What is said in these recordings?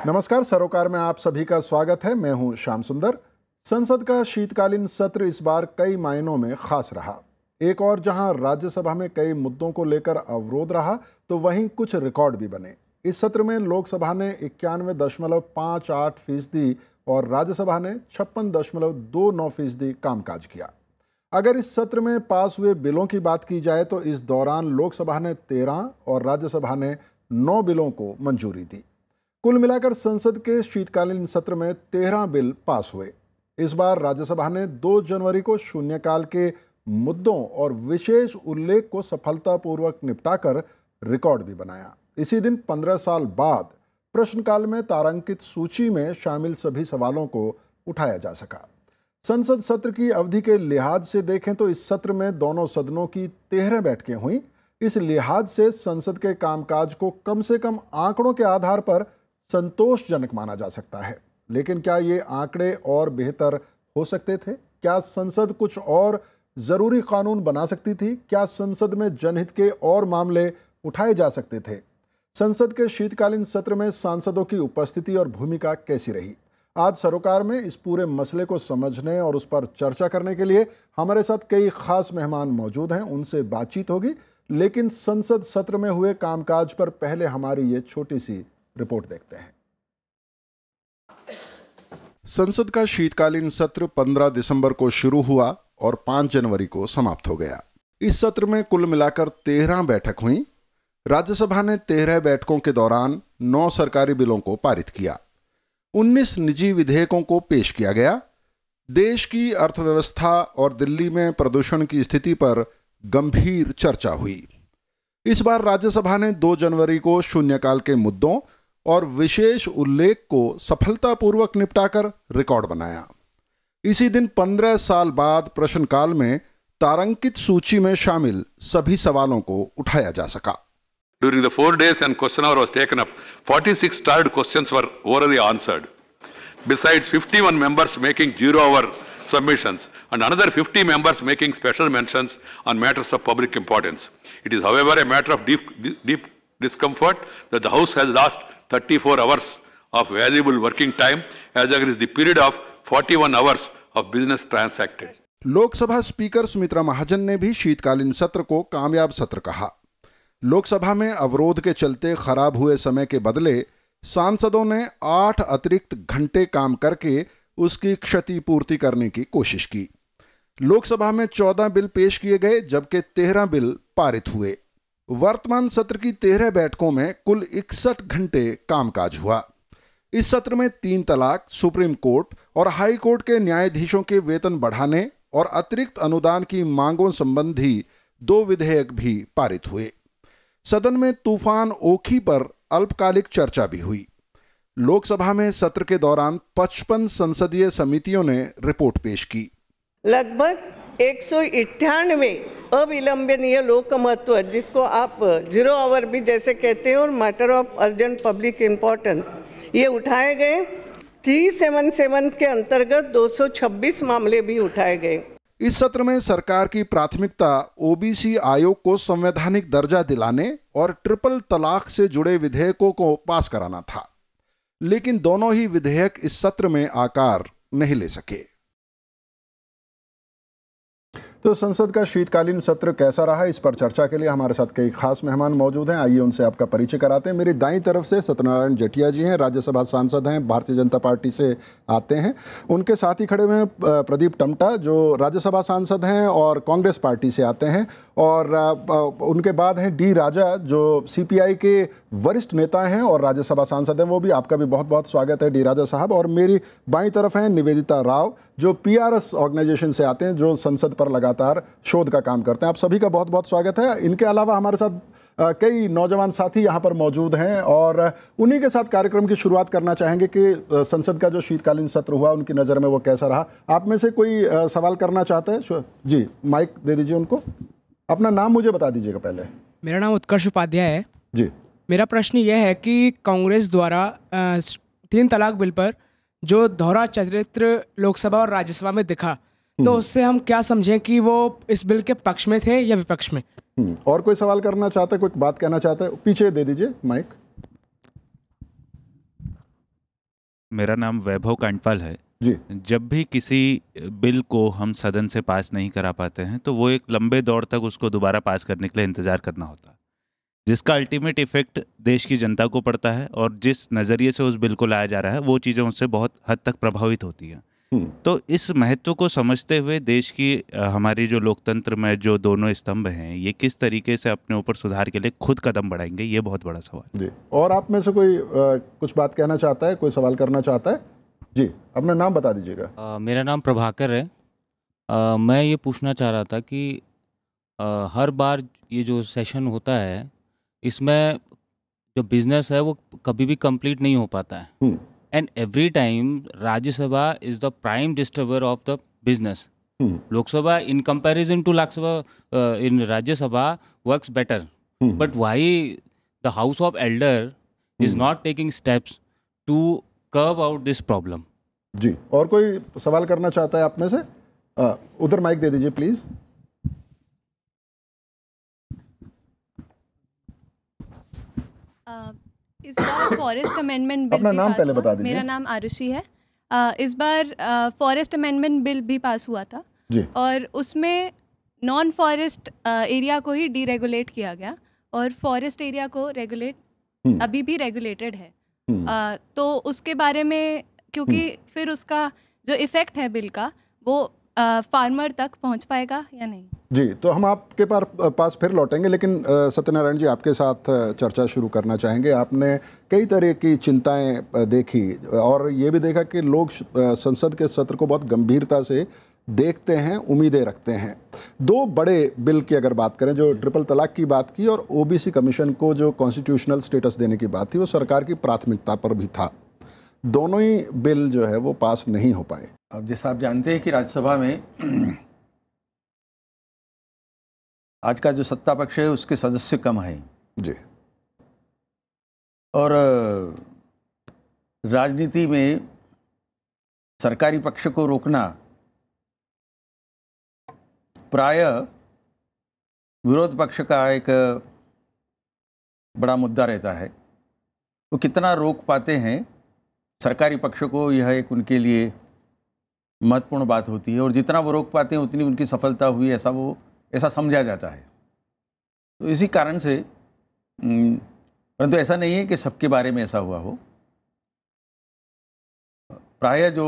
नमस्कार, सरोकार में आप सभी का स्वागत है। मैं हूं श्याम सुंदर। संसद का शीतकालीन सत्र इस बार कई मायनों में खास रहा। एक और जहां राज्यसभा में कई मुद्दों को लेकर अवरोध रहा, तो वहीं कुछ रिकॉर्ड भी बने। इस सत्र में लोकसभा ने 91.58% और राज्यसभा ने 56.29% कामकाज किया। अगर इस सत्र में पास हुए बिलों की बात की जाए तो इस दौरान लोकसभा ने 13 और राज्यसभा ने 9 बिलों को मंजूरी दी। कुल मिलाकर संसद के शीतकालीन सत्र में 13 बिल पास हुए। इस बार राज्यसभा ने 2 जनवरी को शून्यकाल के मुद्दों और विशेष उल्लेख को सफलतापूर्वक निपटाकर रिकॉर्ड भी बनाया। इसी दिन 15 साल बाद प्रश्नकाल में तारांकित सूची में शामिल सभी सवालों को उठाया जा सका। संसद सत्र की अवधि के लिहाज से देखें तो इस सत्र में दोनों सदनों की 13 बैठकें हुई। इस लिहाज से संसद के कामकाज को कम से कम आंकड़ों के आधार पर संतोषजनक माना जा सकता है। लेकिन क्या ये आंकड़े और बेहतर हो सकते थे? क्या संसद कुछ और जरूरी कानून बना सकती थी? क्या संसद में जनहित के और मामले उठाए जा सकते थे? संसद के शीतकालीन सत्र में सांसदों की उपस्थिति और भूमिका कैसी रही? आज सरोकार में इस पूरे मसले को समझने और उस पर चर्चा करने के लिए हमारे साथ कई खास मेहमान मौजूद हैं। उनसे बातचीत होगी, लेकिन संसद सत्र में हुए कामकाज पर पहले हमारी ये छोटी सी रिपोर्ट देखते हैं। संसद का शीतकालीन सत्र 15 दिसंबर को शुरू हुआ और 5 जनवरी को समाप्त हो गया। इस सत्र में कुल मिलाकर 13 बैठक हुई। राज्यसभा ने 13 बैठकों के दौरान 9 सरकारी बिलों को पारित किया। 19 निजी विधेयकों को पेश किया गया। देश की अर्थव्यवस्था और दिल्ली में प्रदूषण की स्थिति पर गंभीर चर्चा हुई। इस बार राज्यसभा ने 2 जनवरी को शून्यकाल के मुद्दों और विशेष उल्लेख को सफलतापूर्वक निपटाकर रिकॉर्ड बनाया। इसी दिन 15 साल बाद प्रश्नकाल में तारांकित सूची में शामिल सभी सवालों को उठाया जा सका। During the 4 days and question hour was taken up, 46 stalled questions were orally answered. Besides 51 members making 0-hour submissions and another 50 members making special mentions on matters of public importance. It is, however, a matter of deep discomfort that the House has lost 34 hours of valuable working time as against the period of 41 hours of business transacted. Lok Sabha speaker Sumitra Mahajan ने भी शीतकालीन सत्र को कामयाब सत्र कहा। लोकसभा में अवरोध के चलते खराब हुए समय के बदले सांसदों ने 8 अतिरिक्त घंटे काम करके उसकी क्षतिपूर्ति करने की कोशिश की। लोकसभा में 14 बिल पेश किए गए, जबकि 13 बिल पारित हुए। वर्तमान सत्र की 13 बैठकों में कुल 61 घंटे कामकाज हुआ। इस सत्र में 3 तलाक, सुप्रीम कोर्ट और हाई कोर्ट के न्यायाधीशों के वेतन बढ़ाने और अतिरिक्त अनुदान की मांगों संबंधी 2 विधेयक भी पारित हुए। सदन में तूफान ओखी पर अल्पकालिक चर्चा भी हुई। लोकसभा में सत्र के दौरान 55 संसदीय समितियों ने रिपोर्ट पेश की। लगभग 198 अविलंबनीय लोकमहत्व, जिसको आप 0 आवर भी जैसे कहते हैं, और matter of urgent public importance, ये उठाए गए। 377 के अंतर्गत 226 मामले भी उठाए गए। इस सत्र में सरकार की प्राथमिकता ओबीसी आयोग को संवैधानिक दर्जा दिलाने और ट्रिपल तलाक से जुड़े विधेयकों को पास कराना था, लेकिन दोनों ही विधेयक इस सत्र में आकार नहीं ले सके। तो संसद का शीतकालीन सत्र कैसा रहा, इस पर चर्चा के लिए हमारे साथ कई खास मेहमान मौजूद हैं। आइए उनसे आपका परिचय कराते हैं। मेरी दाईं तरफ से नरायण जटिया जी हैं, राज्यसभा सांसद हैं, भारतीय जनता पार्टी से आते हैं। उनके साथ ही खड़े हुए हैं प्रदीप टमटा, जो राज्यसभा सांसद हैं और कांग्रेस पार्टी से आते हैं। और उनके बाद हैं डी राजा, जो सीपीआई के वरिष्ठ नेता हैं और राज्यसभा सांसद हैं। वो भी, आपका भी बहुत बहुत स्वागत है डी राजा साहब। और मेरी बाईं तरफ हैं निवेदिता राव, जो पीआरएस ऑर्गेनाइजेशन से आते हैं, जो संसद पर लगातार शोध का काम करते हैं। आप सभी का बहुत बहुत स्वागत है। इनके अलावा हमारे साथ कई नौजवान साथी यहाँ पर मौजूद हैं और उन्हीं के साथ कार्यक्रम की शुरुआत करना चाहेंगे कि संसद का जो शीतकालीन सत्र हुआ उनकी नज़र में वो कैसा रहा। आप में से कोई सवाल करना चाहते हैं? जी, माइक दे दीजिए उनको। अपना नाम मुझे बता दीजिएगा पहले। मेरा नाम उत्कर्ष उपाध्याय है जी। मेरा प्रश्न यह है कि कांग्रेस द्वारा 3 तलाक बिल पर जो दोहरा चरित्र लोकसभा और राज्यसभा में दिखा, तो उससे हम क्या समझें कि वो इस बिल के पक्ष में थे या विपक्ष में? और कोई सवाल करना चाहता है, कोई बात कहना चाहता है? पीछे दे दीजिए माइक। मेरा नाम वैभव कांडपाल है जी। जब भी किसी बिल को हम सदन से पास नहीं करा पाते हैं तो वो एक लंबे दौर तक उसको दोबारा पास करने के लिए इंतजार करना होता है, जिसका अल्टीमेट इफेक्ट देश की जनता को पड़ता है और जिस नज़रिए से उस बिल को लाया जा रहा है वो चीज़ें उससे बहुत हद तक प्रभावित होती हैं। तो इस महत्व को समझते हुए देश की हमारी जो लोकतंत्र में जो दोनों स्तंभ हैं, ये किस तरीके से अपने ऊपर सुधार के लिए खुद कदम बढ़ाएंगे, ये बहुत बड़ा सवाल जी। और आप में से कोई कुछ बात कहना चाहता है, कोई सवाल करना चाहता है? जी, अपना नाम बता दीजिएगा। मेरा नाम प्रभाकर है। मैं ये पूछना चाह रहा था कि हर बार ये जो सेशन होता है इसमें जो बिजनेस है वो कभी भी कंप्लीट नहीं हो पाता है, and every time Rajya Sabha is the prime disturber of the business. Lok Sabha in comparison to Lok Sabha in Rajya Sabha works better, but why the house of elder is not taking steps to curve out this problem? जी, और कोई सवाल करना चाहता है आप में से? उधर माइक दे दीजिए प्लीज। इस बार फॉरेस्ट अमेंडमेंट बिल अपना भी नाम पास पहले हुआ। बता दीजिए। मेरा नाम आरुषि है। इस बार फॉरेस्ट अमेंडमेंट बिल भी पास हुआ था जी। और उसमें नॉन फॉरेस्ट एरिया को ही डीरेगुलेट किया गया और फॉरेस्ट एरिया को रेगुलेट अभी भी रेगुलेटेड है। तो उसके बारे में, क्योंकि फिर उसका जो इफेक्ट है बिल का वो फार्मर तक पहुंच पाएगा या नहीं? जी, तो हम आपके पास फिर लौटेंगे, लेकिन सत्यनारायण जी आपके साथ चर्चा शुरू करना चाहेंगे। आपने कई तरह की चिंताएं देखी और ये भी देखा कि लोग संसद के सत्र को बहुत गंभीरता से देखते हैं, उम्मीदें रखते हैं। दो बड़े बिल की अगर बात करें, जो ट्रिपल तलाक की बात की और ओबीसी कमीशन को जो कॉन्स्टिट्यूशनल स्टेटस देने की बात थी, वो सरकार की प्राथमिकता पर भी था। दोनों ही बिल जो है वो पास नहीं हो पाए। अब जैसा आप जानते हैं कि राज्यसभा में आज का जो सत्ता पक्ष है उसके सदस्य कम हैं जी, और राजनीति में सरकारी पक्ष को रोकना प्राय विरोध पक्ष का एक बड़ा मुद्दा रहता है। वो कितना रोक पाते हैं सरकारी पक्ष को, यह एक उनके लिए महत्वपूर्ण बात होती है, और जितना वो रोक पाते हैं उतनी उनकी सफलता हुई, ऐसा समझा जाता है। तो इसी कारण से, परंतु ऐसा नहीं है कि सबके बारे में ऐसा हुआ हो। प्रायः जो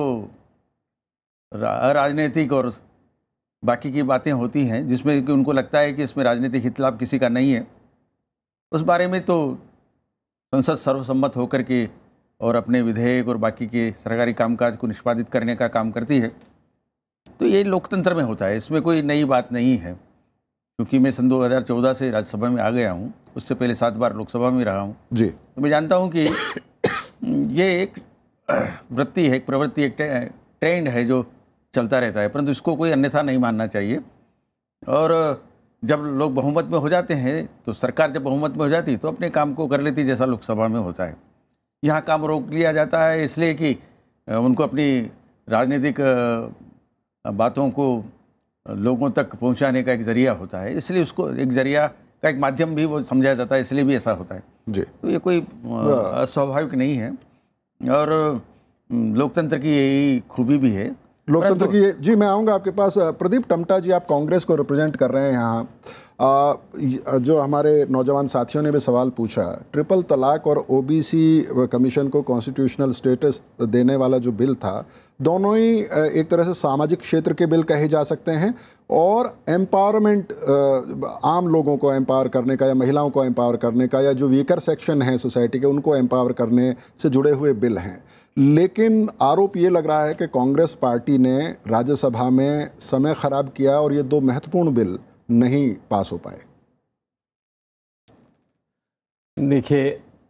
राजनीतिक और बाकी की बातें होती हैं जिसमें कि उनको लगता है कि इसमें राजनीतिक हित लाभ किसी का नहीं है, उस बारे में तो संसद सर्वसम्मत होकर के और अपने विधेयक और बाकी के सरकारी कामकाज को निष्पादित करने का काम करती है। तो ये लोकतंत्र में होता है, इसमें कोई नई बात नहीं है। क्योंकि मैं सन 2014 से राज्यसभा में आ गया हूँ, उससे पहले 7 बार लोकसभा में रहा हूँ जी, तो मैं जानता हूँ कि ये एक वृत्ति है, एक प्रवृत्ति, एक ट्रेंड है जो चलता रहता है, परंतु इसको कोई अन्यथा नहीं मानना चाहिए। और जब लोग बहुमत में हो जाते हैं, तो सरकार जब बहुमत में हो जाती तो अपने काम को कर लेती, जैसा लोकसभा में होता है। यहाँ काम रोक लिया जाता है इसलिए कि उनको अपनी राजनीतिक बातों को लोगों तक पहुँचाने का एक ज़रिया होता है, इसलिए उसको एक ज़रिया का एक माध्यम भी वो समझा जाता है, इसलिए भी ऐसा होता है जी। तो ये कोई अस्वाभाविक नहीं है, और लोकतंत्र की यही खूबी भी है। लोकतंत्र की जी, मैं आऊँगा आपके पास। प्रदीप टमटा जी, आप कांग्रेस को रिप्रेजेंट कर रहे हैं यहाँ। जो हमारे नौजवान साथियों ने भी सवाल पूछा, ट्रिपल तलाक और ओबीसी कमीशन को कॉन्स्टिट्यूशनल स्टेटस देने वाला जो बिल था, दोनों ही एक तरह से सामाजिक क्षेत्र के बिल कहे जा सकते हैं और एम्पावरमेंट, आम लोगों को एम्पावर करने का या महिलाओं को एम्पावर करने का या जो वीकर सेक्शन है सोसाइटी के उनको एम्पावर करने से जुड़े हुए बिल हैं। लेकिन आरोप ये लग रहा है कि कांग्रेस पार्टी ने राज्यसभा में समय खराब किया और ये दो महत्वपूर्ण बिल नहीं पास हो पाए। देखिए,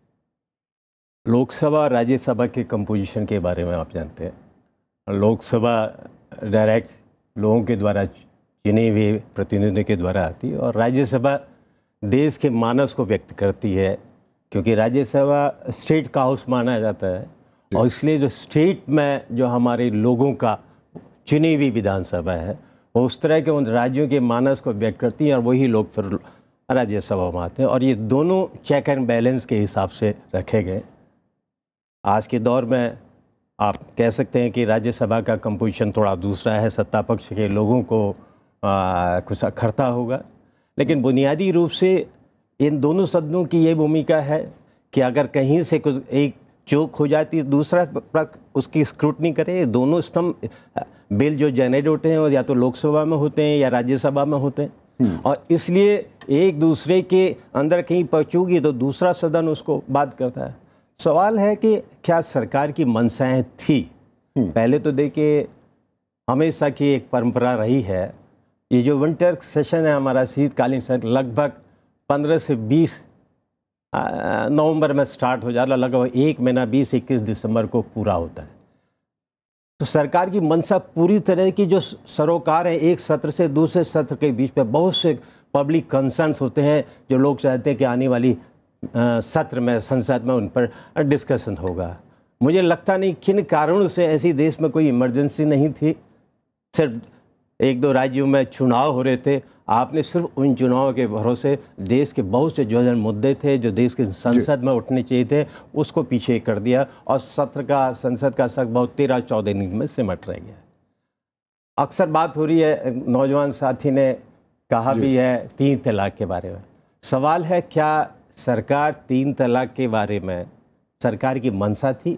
लोकसभा राज्यसभा के कंपोजिशन के बारे में आप जानते हैं। लोकसभा डायरेक्ट लोगों के द्वारा चुने हुए प्रतिनिधियों के द्वारा आती है और राज्यसभा देश के मानस को व्यक्त करती है, क्योंकि राज्यसभा स्टेट का हाउस माना जाता है और इसलिए जो स्टेट में जो हमारे लोगों का चुनी हुई विधानसभा है वो उस तरह के उन राज्यों के मानस को व्यक्त करती है और वही लोग फिर राज्यसभा में आते हैं, और ये दोनों चेक एंड बैलेंस के हिसाब से रखे गए। आज के दौर में आप कह सकते हैं कि राज्यसभा का कंपोजिशन थोड़ा दूसरा है, सत्ता पक्ष के लोगों को कुछ अखरता होगा, लेकिन बुनियादी रूप से इन दोनों सदनों की ये भूमिका है कि अगर कहीं से कुछ एक चूक हो जाती है दूसरा उसकी स्क्रूटनी करे। दोनों स्तंभ बिल जो जनरेट होते हैं या तो लोकसभा में होते हैं या राज्यसभा में होते हैं, और इसलिए एक दूसरे के अंदर कहीं पहुँचूगी तो दूसरा सदन उसको बात करता है। सवाल है कि क्या सरकार की मंशाएं थी? पहले तो देखिए, हमेशा की एक परंपरा रही है, ये जो विंटर सेशन है हमारा शीतकालीन सत्र लगभग 15 से 20 नवंबर में स्टार्ट हो जाता, लगभग 1 महीना 20-21 दिसंबर को पूरा होता है। तो सरकार की मंशा पूरी तरह की जो सरोकार है, एक सत्र से दूसरे सत्र के बीच में बहुत से पब्लिक कंसर्न्स होते हैं जो लोग चाहते हैं कि आने वाली सत्र में संसद में उन पर डिस्कशन होगा। मुझे लगता नहीं किन कारणों से ऐसी देश में कोई इमरजेंसी नहीं थी, सिर्फ 1-2 राज्यों में चुनाव हो रहे थे। आपने सिर्फ उन चुनाव के भरोसे देश के बहुत से जो मुद्दे थे जो देश के संसद में उठने चाहिए थे उसको पीछे कर दिया और संसद का सत्र बहुत 13-14 दिन में सिमट रह गया। अक्सर बात हो रही है, नौजवान साथी ने कहा भी है 3 तलाक के बारे में। सवाल है, क्या सरकार 3 तलाक के बारे में सरकार की मंशा थी?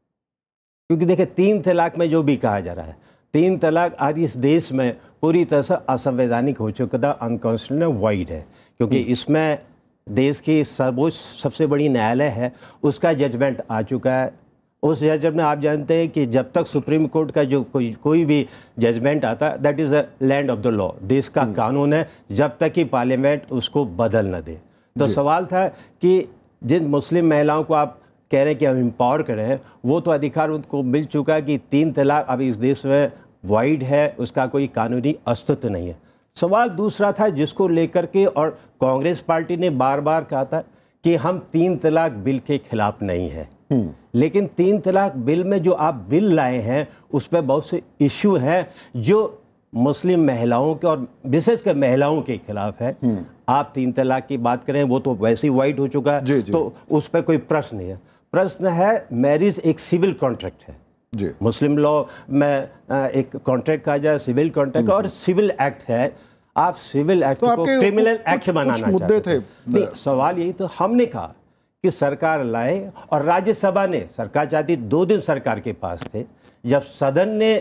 क्योंकि देखिए 3 तलाक में जो भी कहा जा रहा है, 3 तलाक आज इस देश में पूरी तरह से असंवैधानिक हो चुका था, अनकॉन्स्टिट्यूशनल वाइड है, क्योंकि इसमें देश की सर्वोच्च सबसे बड़ी न्यायालय है उसका जजमेंट आ चुका है। उस जजमेंट में आप जानते हैं कि जब तक सुप्रीम कोर्ट का जो कोई भी जजमेंट आता है, that is a land of the law, देश का कानून है, जब तक कि पार्लियामेंट उसको बदल न दे। तो सवाल था कि जिन मुस्लिम महिलाओं को आप कह रहे हैं कि हम एम्पावर करें, वो तो अधिकार उनको मिल चुका है कि 3 तलाक अभी इस देश में वाइड है, उसका कोई कानूनी अस्तित्व नहीं है। सवाल दूसरा था जिसको लेकर के, और कांग्रेस पार्टी ने बार बार कहा था कि हम 3 तलाक बिल के खिलाफ नहीं है, लेकिन 3 तलाक बिल में जो आप बिल लाए हैं उस पर बहुत से इश्यू हैं जो मुस्लिम महिलाओं के और विशेषकर महिलाओं के खिलाफ है। आप 3 तलाक की बात करें, वो तो वैसे ही वाइड हो चुका है, तो उस पर कोई प्रश्न नहीं है। प्रश्न है, मैरिज एक सिविल कॉन्ट्रैक्ट है जी। मुस्लिम लॉ में एक कॉन्ट्रैक्ट कहा जाए सिविल कॉन्ट्रैक्ट, और सिविल एक्ट है। आप सिविल एक्ट को क्रिमिनल एक्ट बनाना मुद्दे थे। सवाल यही तो हमने कहा कि सरकार लाए, और राज्यसभा ने, सरकार चाहती 2 दिन सरकार के पास थे, जब सदन ने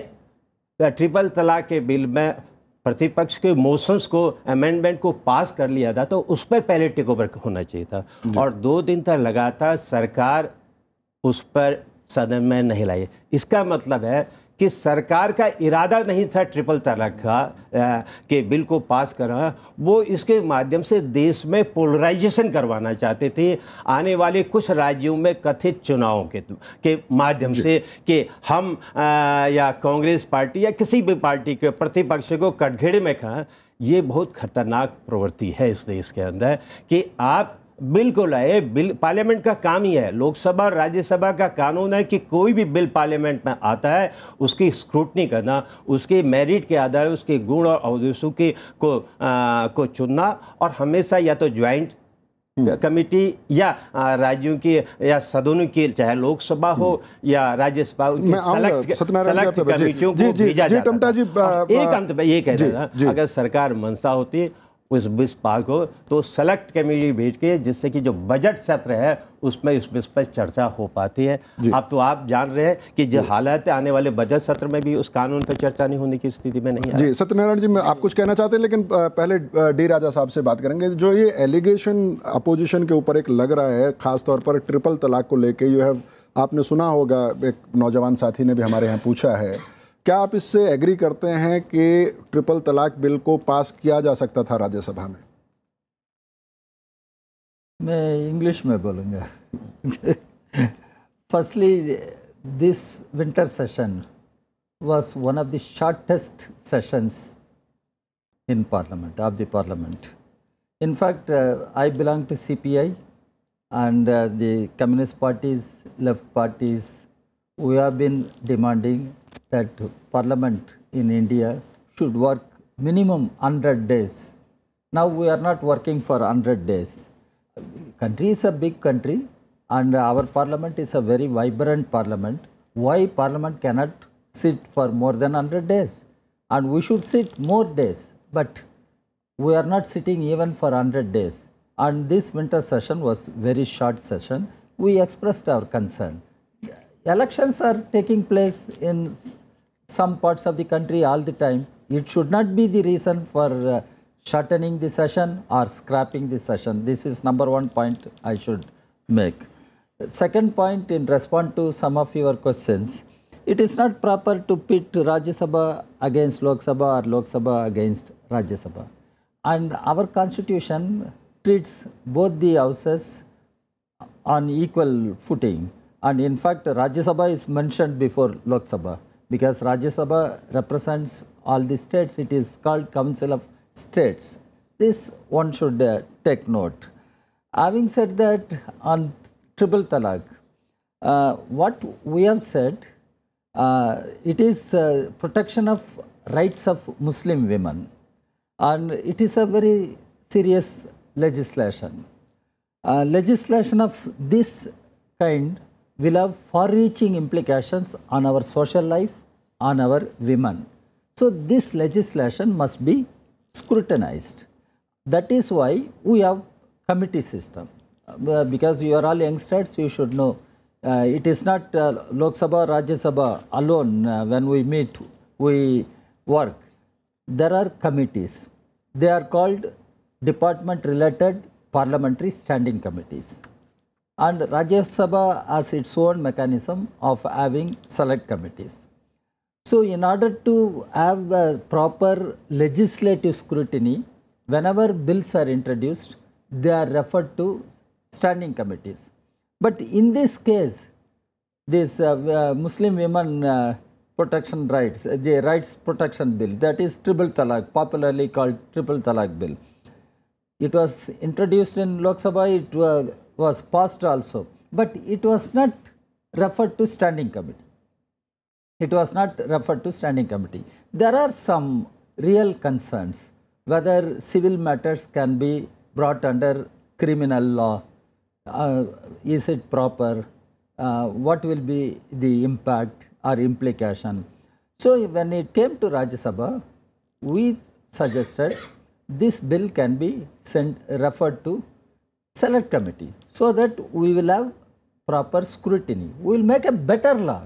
ट्रिपल तलाक के बिल में प्रतिपक्ष के मोशंस को, अमेंडमेंट को पास कर लिया था, तो उस पर पहले टेक ओवर होना चाहिए था, और 2 दिन तक लगातार सरकार उस पर सदन में नहीं लाई। इसका मतलब है कि सरकार का इरादा नहीं था ट्रिपल तलाक का के बिल को पास करना, वो इसके माध्यम से देश में पोलराइजेशन करवाना चाहते थे आने वाले कुछ राज्यों में कथित चुनावों के माध्यम से, कि हम या कांग्रेस पार्टी या किसी भी पार्टी के प्रतिपक्ष को कटघरे में खड़ा। ये बहुत खतरनाक प्रवृत्ति है इस देश के अंदर कि आप बिल को लाए। बिल पार्लियामेंट का काम ही है, लोकसभा और राज्यसभा का कानून है कि कोई भी बिल पार्लियामेंट में आता है उसकी स्क्रूटनी करना, उसके मेरिट के आधार पर उसके गुण और अवदेशों को चुनना, और हमेशा या तो ज्वाइंट कमेटी या राज्यों की या सदनों की, चाहे लोकसभा हो या राज्यसभा, सेलेक्ट कमेटियों को भेजा जाता है। एक अंत में ये कह रहा था, अगर सरकार मंशा होती उस बिल पास हो तो सेलेक्ट कमेटी भेज के, जिससे कि जो बजट सत्र है उसमें इस बिल पर चर्चा हो पाती है। अब तो आप जान रहे हैं कि जो हालात है, आने वाले बजट सत्र में भी उस कानून पर चर्चा नहीं होने की स्थिति में नहीं है। जी सत्यनारायण जी, मैं आप कुछ कहना चाहते हैं, लेकिन पहले डी राजा साहब से बात करेंगे। जो ये एलिगेशन अपोजिशन के ऊपर एक लग रहा है, खासतौर पर ट्रिपल तलाक को लेके, आपने सुना होगा, एक नौजवान साथी ने भी हमारे यहाँ पूछा है, क्या आप इससे एग्री करते हैं कि ट्रिपल तलाक बिल को पास किया जा सकता था राज्यसभा में? मैं इंग्लिश में बोलूँगा। Firstly, this winter session was one of the shortest sessions in Parliament, of the Parliament. In fact, I belong to CPI, and the Communist parties, left parties, we have been demanding that Parliament in India should work minimum 100 days. Now we are not working for 100 days. Country is a big country, and our Parliament is a very vibrant Parliament. why Parliament cannot sit for more than 100 days. And we should sit more days. But we are not sitting even for 100 days. And this winter session was very short session. We expressed our concern. Elections are taking place in some parts of the country all the time. It should not be the reason for shortening the session or scrapping the session. This is number one point I should make. Second point, in response to some of your questions, it is not proper to pit Rajya Sabha against Lok Sabha or Lok Sabha against Rajya Sabha. And our constitution treats both the houses on equal footing. And in fact, Rajya Sabha is mentioned before Lok Sabha because Rajya Sabha represents all the states. It is called Council of States. This one should take note. Having said that, on triple talaq, what we have said, it is protection of rights of Muslim women, and it is a very serious legislation. Legislation of this kind will have far-reaching implications on our social life, on our women. So this legislation must be scrutinized. That is why we have committee system. Because you are all youngsters, you should know. It is not Lok Sabha, Rajya Sabha alone. When we meet, we work. There are committees. They are called department-related parliamentary standing committees. And Rajya Sabha has its own mechanism of having select committees. So in order to have a proper legislative scrutiny, whenever bills are introduced, they are referred to standing committees. But in this case, this Muslim women protection rights, the rights protection bill, that is triple talaq, popularly called triple talaq bill. It was introduced in Lok Sabha, it was passed also, but it was not referred to standing committee. It was not referred to standing committee. There are some real concerns whether civil matters can be brought under criminal law. Is it proper? What will be the impact or implication? So when it came to Rajya Sabha, we suggested this bill can be referred to select committee so that we will have proper scrutiny. We will make a better law.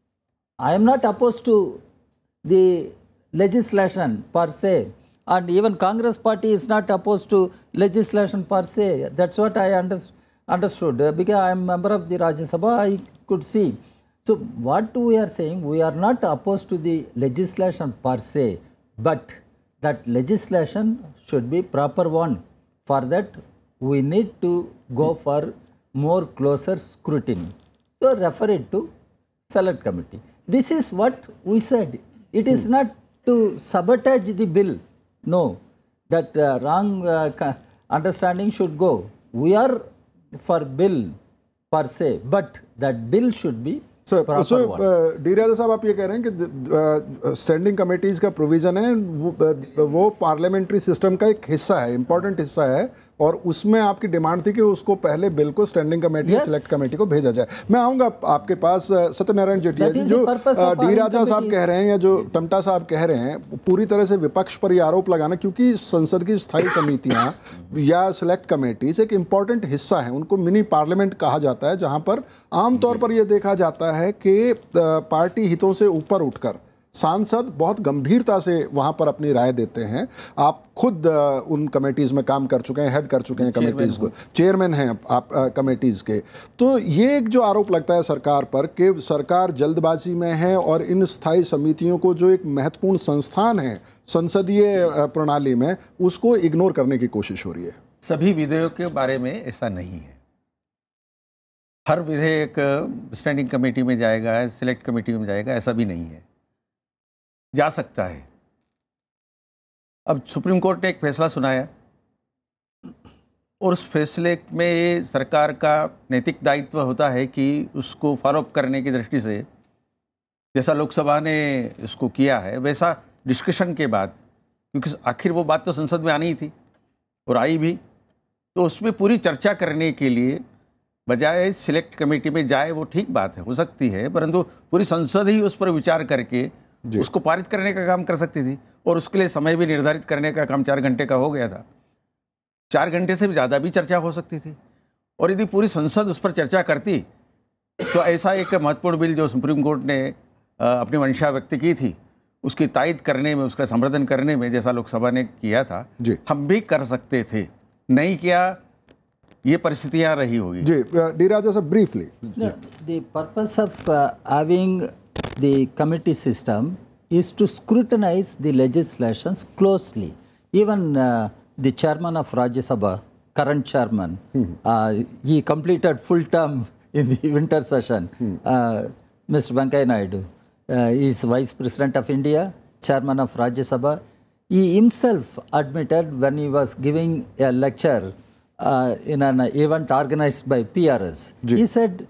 I am not opposed to the legislation per se, and even Congress party is not opposed to legislation per se. That's what I understood. Because I am a member of the Rajya Sabha, I could see. So what we are saying, we are not opposed to the legislation per se, but that legislation should be proper one. For that, we need to go for more closer scrutiny. So refer it to select committee. This is what we said. It is not to sabotage the bill. No, that wrong understanding should go. We are for bill per se, but that bill should be proper one. D Raja साहब, आप ये कह रहे हैं कि standing committees का provision है, वो पार्लियामेंट्री सिस्टम का एक हिस्सा है, इंपॉर्टेंट हिस्सा है, और उसमें आपकी डिमांड थी कि उसको पहले बिल को स्टैंडिंग कमेटी या सिलेक्ट कमेटी को भेजा जाए। मैं आऊँगा आपके पास सत्यनारायण जटिया जी, जो डी राजा साहब कह रहे हैं या जो टमटा साहब कह रहे हैं, पूरी तरह से विपक्ष पर ये आरोप लगाना, क्योंकि संसद की स्थायी समितियाँ या सिलेक्ट कमेटीज एक इम्पॉर्टेंट हिस्सा है, उनको मिनी पार्लियामेंट कहा जाता है, जहाँ पर आमतौर पर यह देखा जाता है कि पार्टी हितों से ऊपर उठकर सांसद बहुत गंभीरता से वहां पर अपनी राय देते हैं। आप खुद उन कमेटीज में काम कर चुके हैं, हेड कर चुके हैं कमेटीज को, चेयरमैन हैं आप कमेटीज के। तो ये एक जो आरोप लगता है सरकार पर कि सरकार जल्दबाजी में है और इन स्थायी समितियों को, जो एक महत्वपूर्ण संस्थान है संसदीय प्रणाली में, उसको इग्नोर करने की कोशिश हो रही है। सभी विधेयक के बारे में ऐसा नहीं है। हर विधेयक स्टैंडिंग कमेटी में जाएगा, सिलेक्ट कमेटी में जाएगा, ऐसा भी नहीं है। जा सकता है। अब सुप्रीम कोर्ट ने एक फैसला सुनाया और उस फैसले में सरकार का नैतिक दायित्व होता है कि उसको फॉलो अप करने की दृष्टि से, जैसा लोकसभा ने इसको किया है, वैसा डिस्कशन के बाद, क्योंकि आखिर वो बात तो संसद में आनी ही थी और आई भी, तो उसमें पूरी चर्चा करने के लिए बजाय सिलेक्ट कमेटी में जाए, वो ठीक बात है, हो सकती है, परंतु पूरी संसद ही उस पर विचार करके उसको पारित करने का काम कर सकती थी। और उसके लिए समय भी निर्धारित करने का काम 4 घंटे का हो गया था। 4 घंटे से भी ज़्यादा भी चर्चा हो सकती थी। और यदि पूरी संसद उस पर चर्चा करती तो ऐसा एक महत्वपूर्ण बिल जो सुप्रीम कोर्ट ने अपनी मंशा व्यक्त की थी, उसकी तायद करने में, उसका संवर्धन करने में, जैसा लोकसभा ने किया था, हम भी कर सकते थे। नहीं किया, ये परिस्थितियां रही होगी। जी, डी राजा साहब, briefly. The purpose of having the committee system is to scrutinize the legislations closely. Even the chairman of Rajya Sabha, current chairman, he completed full term in the winter session. Mr. Venkaiah Naidu, he is Vice President of India, chairman of Rajya Sabha. He himself admitted when he was giving a lecture in an event organized by PRS, he said,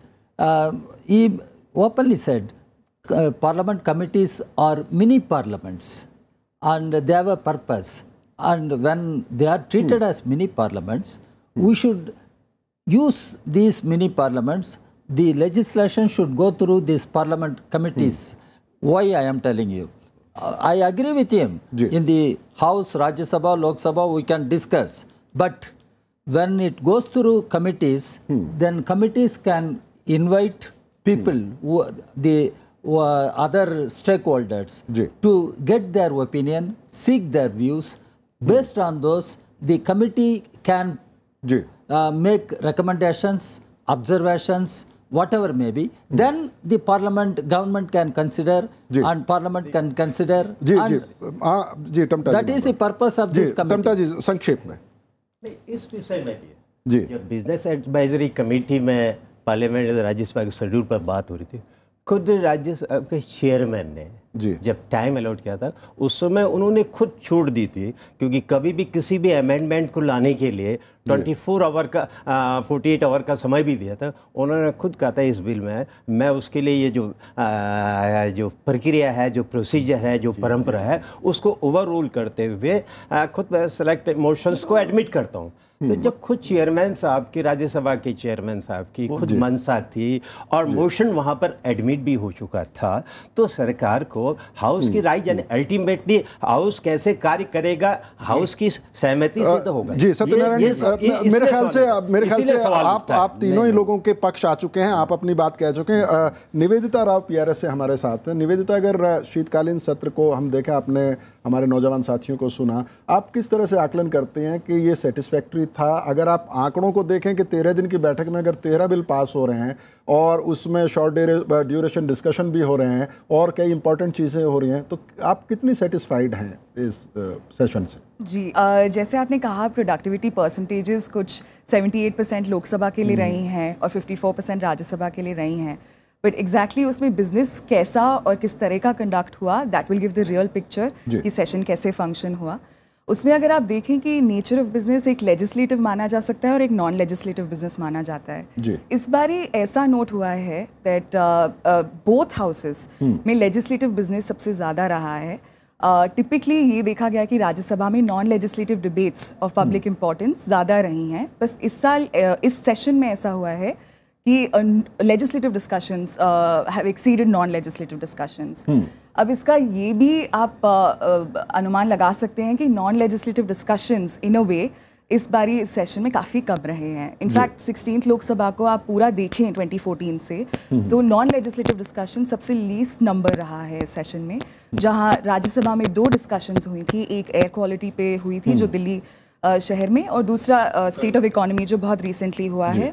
he openly said, parliament committees are mini parliaments and they have a purpose. And when they are treated as mini parliaments, we should use these mini parliaments. The legislation should go through these parliament committees. Why I am telling you? I agree with him. In the House, Rajya Sabha, Lok Sabha, we can discuss. But when it goes through committees, then committees can invite people, the other stakeholders, to get their opinion, seek their views. Based on those, the committee can make recommendations, observations, whatever may be. Then the government can consider, and parliament can consider. Tamta that is the purpose of this committee. Tamta जी, संक्षेप में इस विषय में भी जब business advisory committee में parliament Rajya Sabha के शेड्यूल पर बात हो रही थी, खुद राज्यसभा के चेयरमैन ने जब टाइम अलॉट किया था, उस समय उन्होंने खुद छूट दी थी, क्योंकि कभी भी किसी भी अमेंडमेंट को लाने के लिए 48 आवर का समय भी दिया था। उन्होंने खुद कहा था इस बिल में मैं उसके लिए ये जो प्रक्रिया है, जो प्रोसीजर है, जो परंपरा है, उसको ओवररूल करते हुए खुद सेलेक्ट मोशंस को एडमिट करता हूँ। तो जब खुद चेयरमैन साहब की, राज्यसभा के चेयरमैन साहब की खुद मंशा थी और मोशन वहाँ पर एडमिट भी हो चुका था, तो सरकार को हाउस की राय, यानी अल्टीमेटली हाउस कैसे कार्य करेगा, हाउस की सहमति से तो होगा। जी, सत्यनारायण जी, मेरे ख्याल से आप तीनों ही लोगों के पक्ष आ चुके हैं, आप अपनी बात कह चुके हैं। निवेदिता राव पीआरएस से हमारे साथ हैं। निवेदिता, अगर शीतकालीन सत्र को हम देखें, आपने हमारे नौजवान साथियों को सुना, आप किस तरह से आकलन करते हैं कि ये सेटिस्फैक्ट्री था? अगर आप आंकड़ों को देखें कि 13 दिन की बैठक में अगर 13 बिल पास हो रहे हैं और उसमें शॉर्ट ड्यूरेशन डिस्कशन भी हो रहे हैं और कई इंपॉर्टेंट चीज़ें हो रही हैं, तो आप कितनी सेटिस्फाइड हैं इस सेशन से? जी, जैसे आपने कहा, प्रोडक्टिविटी परसेंटेजेस कुछ 78% लोकसभा के लिए रही हैं और 54% राज्यसभा के लिए रही हैं। बट एग्जैक्टली उसमें बिजनेस कैसा और किस तरह का कंडक्ट हुआ, that will give the real picture कि सेशन कैसे फंक्शन हुआ। उसमें अगर आप देखें कि नेचर ऑफ बिजनेस एक लेजिस्लेटिव माना जा सकता है और एक नॉन लेजिस्लेटिव बिजनेस माना जाता है। इस बार ऐसा नोट हुआ है दैट बोथ हाउसेस में लेजिस्लेटिव बिजनेस सबसे ज़्यादा रहा है। टिपिकली ये देखा गया कि राज्यसभा में non legislative debates of public importance ज़्यादा रही हैं। बस इस साल इस सेशन में ऐसा हुआ है कि legislative discussions have exceeded non legislative discussions. अब इसका ये भी आप अनुमान लगा सकते हैं कि non legislative discussions in a way इस बारी इस सेशन में काफ़ी कम रहे हैं। इनफैक्ट 16th लोकसभा को आप पूरा देखें 2014 से, तो नॉन लेजिस्लेटिव डिस्कशन सबसे लीस्ट नंबर रहा है इस सेशन में, जहां राज्यसभा में 2 डिस्कशंस हुई थी। एक एयर क्वालिटी पे हुई थी जो दिल्ली शहर में, और दूसरा स्टेट ऑफ इकोनॉमी जो बहुत रिसेंटली हुआ है।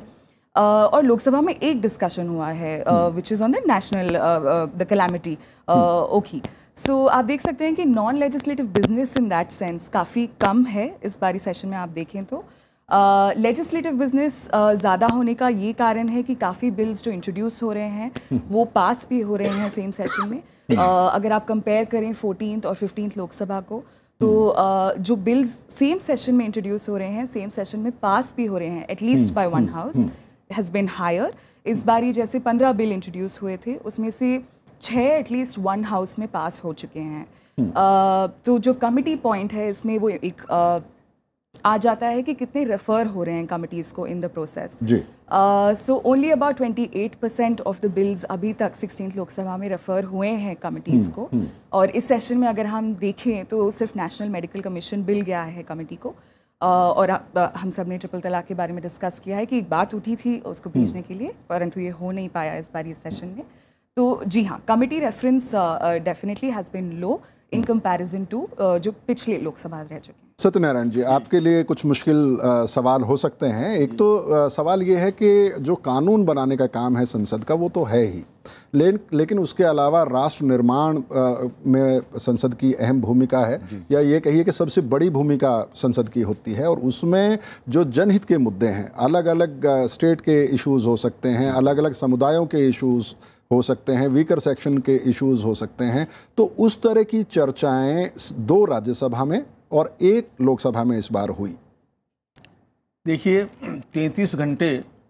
और लोकसभा में एक डिस्कशन हुआ है which is on the national the calamity Ockhi. So आप देख सकते हैं कि non legislative business in that sense काफ़ी कम है इस बारी सेशन में। आप देखें तो लेजिस्लेटिव बिजनेस ज़्यादा होने का ये कारण है कि काफ़ी बिल्स जो इंट्रोड्यूस हो रहे हैं वो पास भी हो रहे हैं सेम सेशन में। अगर आप कंपेयर करें 14th और 15th लोकसभा को, तो जो बिल्स सेम सेशन में इंट्रोड्यूस हो रहे हैं सेम सेशन में पास भी हो रहे हैं, at least by one house has been higher. इस बारी जैसे 15 बिल इंट्रोड्यूस हुए थे, उसमें से 6 एटलीस्ट वन हाउस में पास हो चुके हैं। तो जो कमिटी पॉइंट है इसमें वो एक आ जाता है कि कितने रेफर हो रहे हैं कमिटीज़ को इन द प्रोसेस। जी। So only about 28% of the bills अभी तक 16th लोकसभा में रेफर हुए हैं कमिटीज़ को। और इस सेशन में अगर हम देखें तो सिर्फ नेशनल मेडिकल कमीशन बिल गया है कमेटी को। और हम सब ने ट्रिपल तलाक के बारे में डिस्कस किया है कि एक बात उठी थी उसको भेजने के लिए, परंतु ये हो नहीं पाया इस बार इस सेशन में। तो जी हाँ, committee reference definitely has been low in comparison to जो पिछले लोकसभा रह चुके हैं। सत्यनारायण जी, आपके लिए कुछ मुश्किल सवाल हो सकते हैं। एक तो सवाल ये है कि जो कानून बनाने का काम है संसद का वो तो है ही, लेकिन उसके अलावा राष्ट्र निर्माण में संसद की अहम भूमिका है, या ये कहिए कि सबसे बड़ी भूमिका संसद की होती है। और उसमें जो जनहित के मुद्दे हैं, अलग अलग स्टेट के इश्यूज़ हो सकते हैं, अलग अलग समुदायों के इश्यूज़ हो सकते हैं, वीकर सेक्शन के इश्यूज़ हो सकते हैं। तो उस तरह की चर्चाएं 2 राज्यसभा में और 1 लोकसभा में इस बार हुई। देखिए, 33 घंटे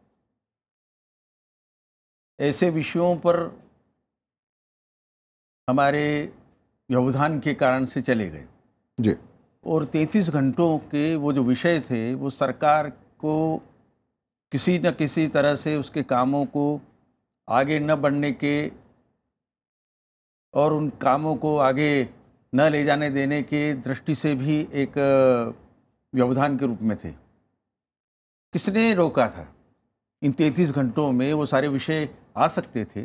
ऐसे विषयों पर हमारे व्यवधान के कारण से चले गए जी। और 33 घंटों के वो जो विषय थे वो सरकार को किसी न किसी तरह से उसके कामों को आगे न बढ़ने के और उन कामों को आगे न ले जाने देने के दृष्टि से भी एक व्यवधान के रूप में थे। किसने रोका था? इन 33 घंटों में वो सारे विषय आ सकते थे।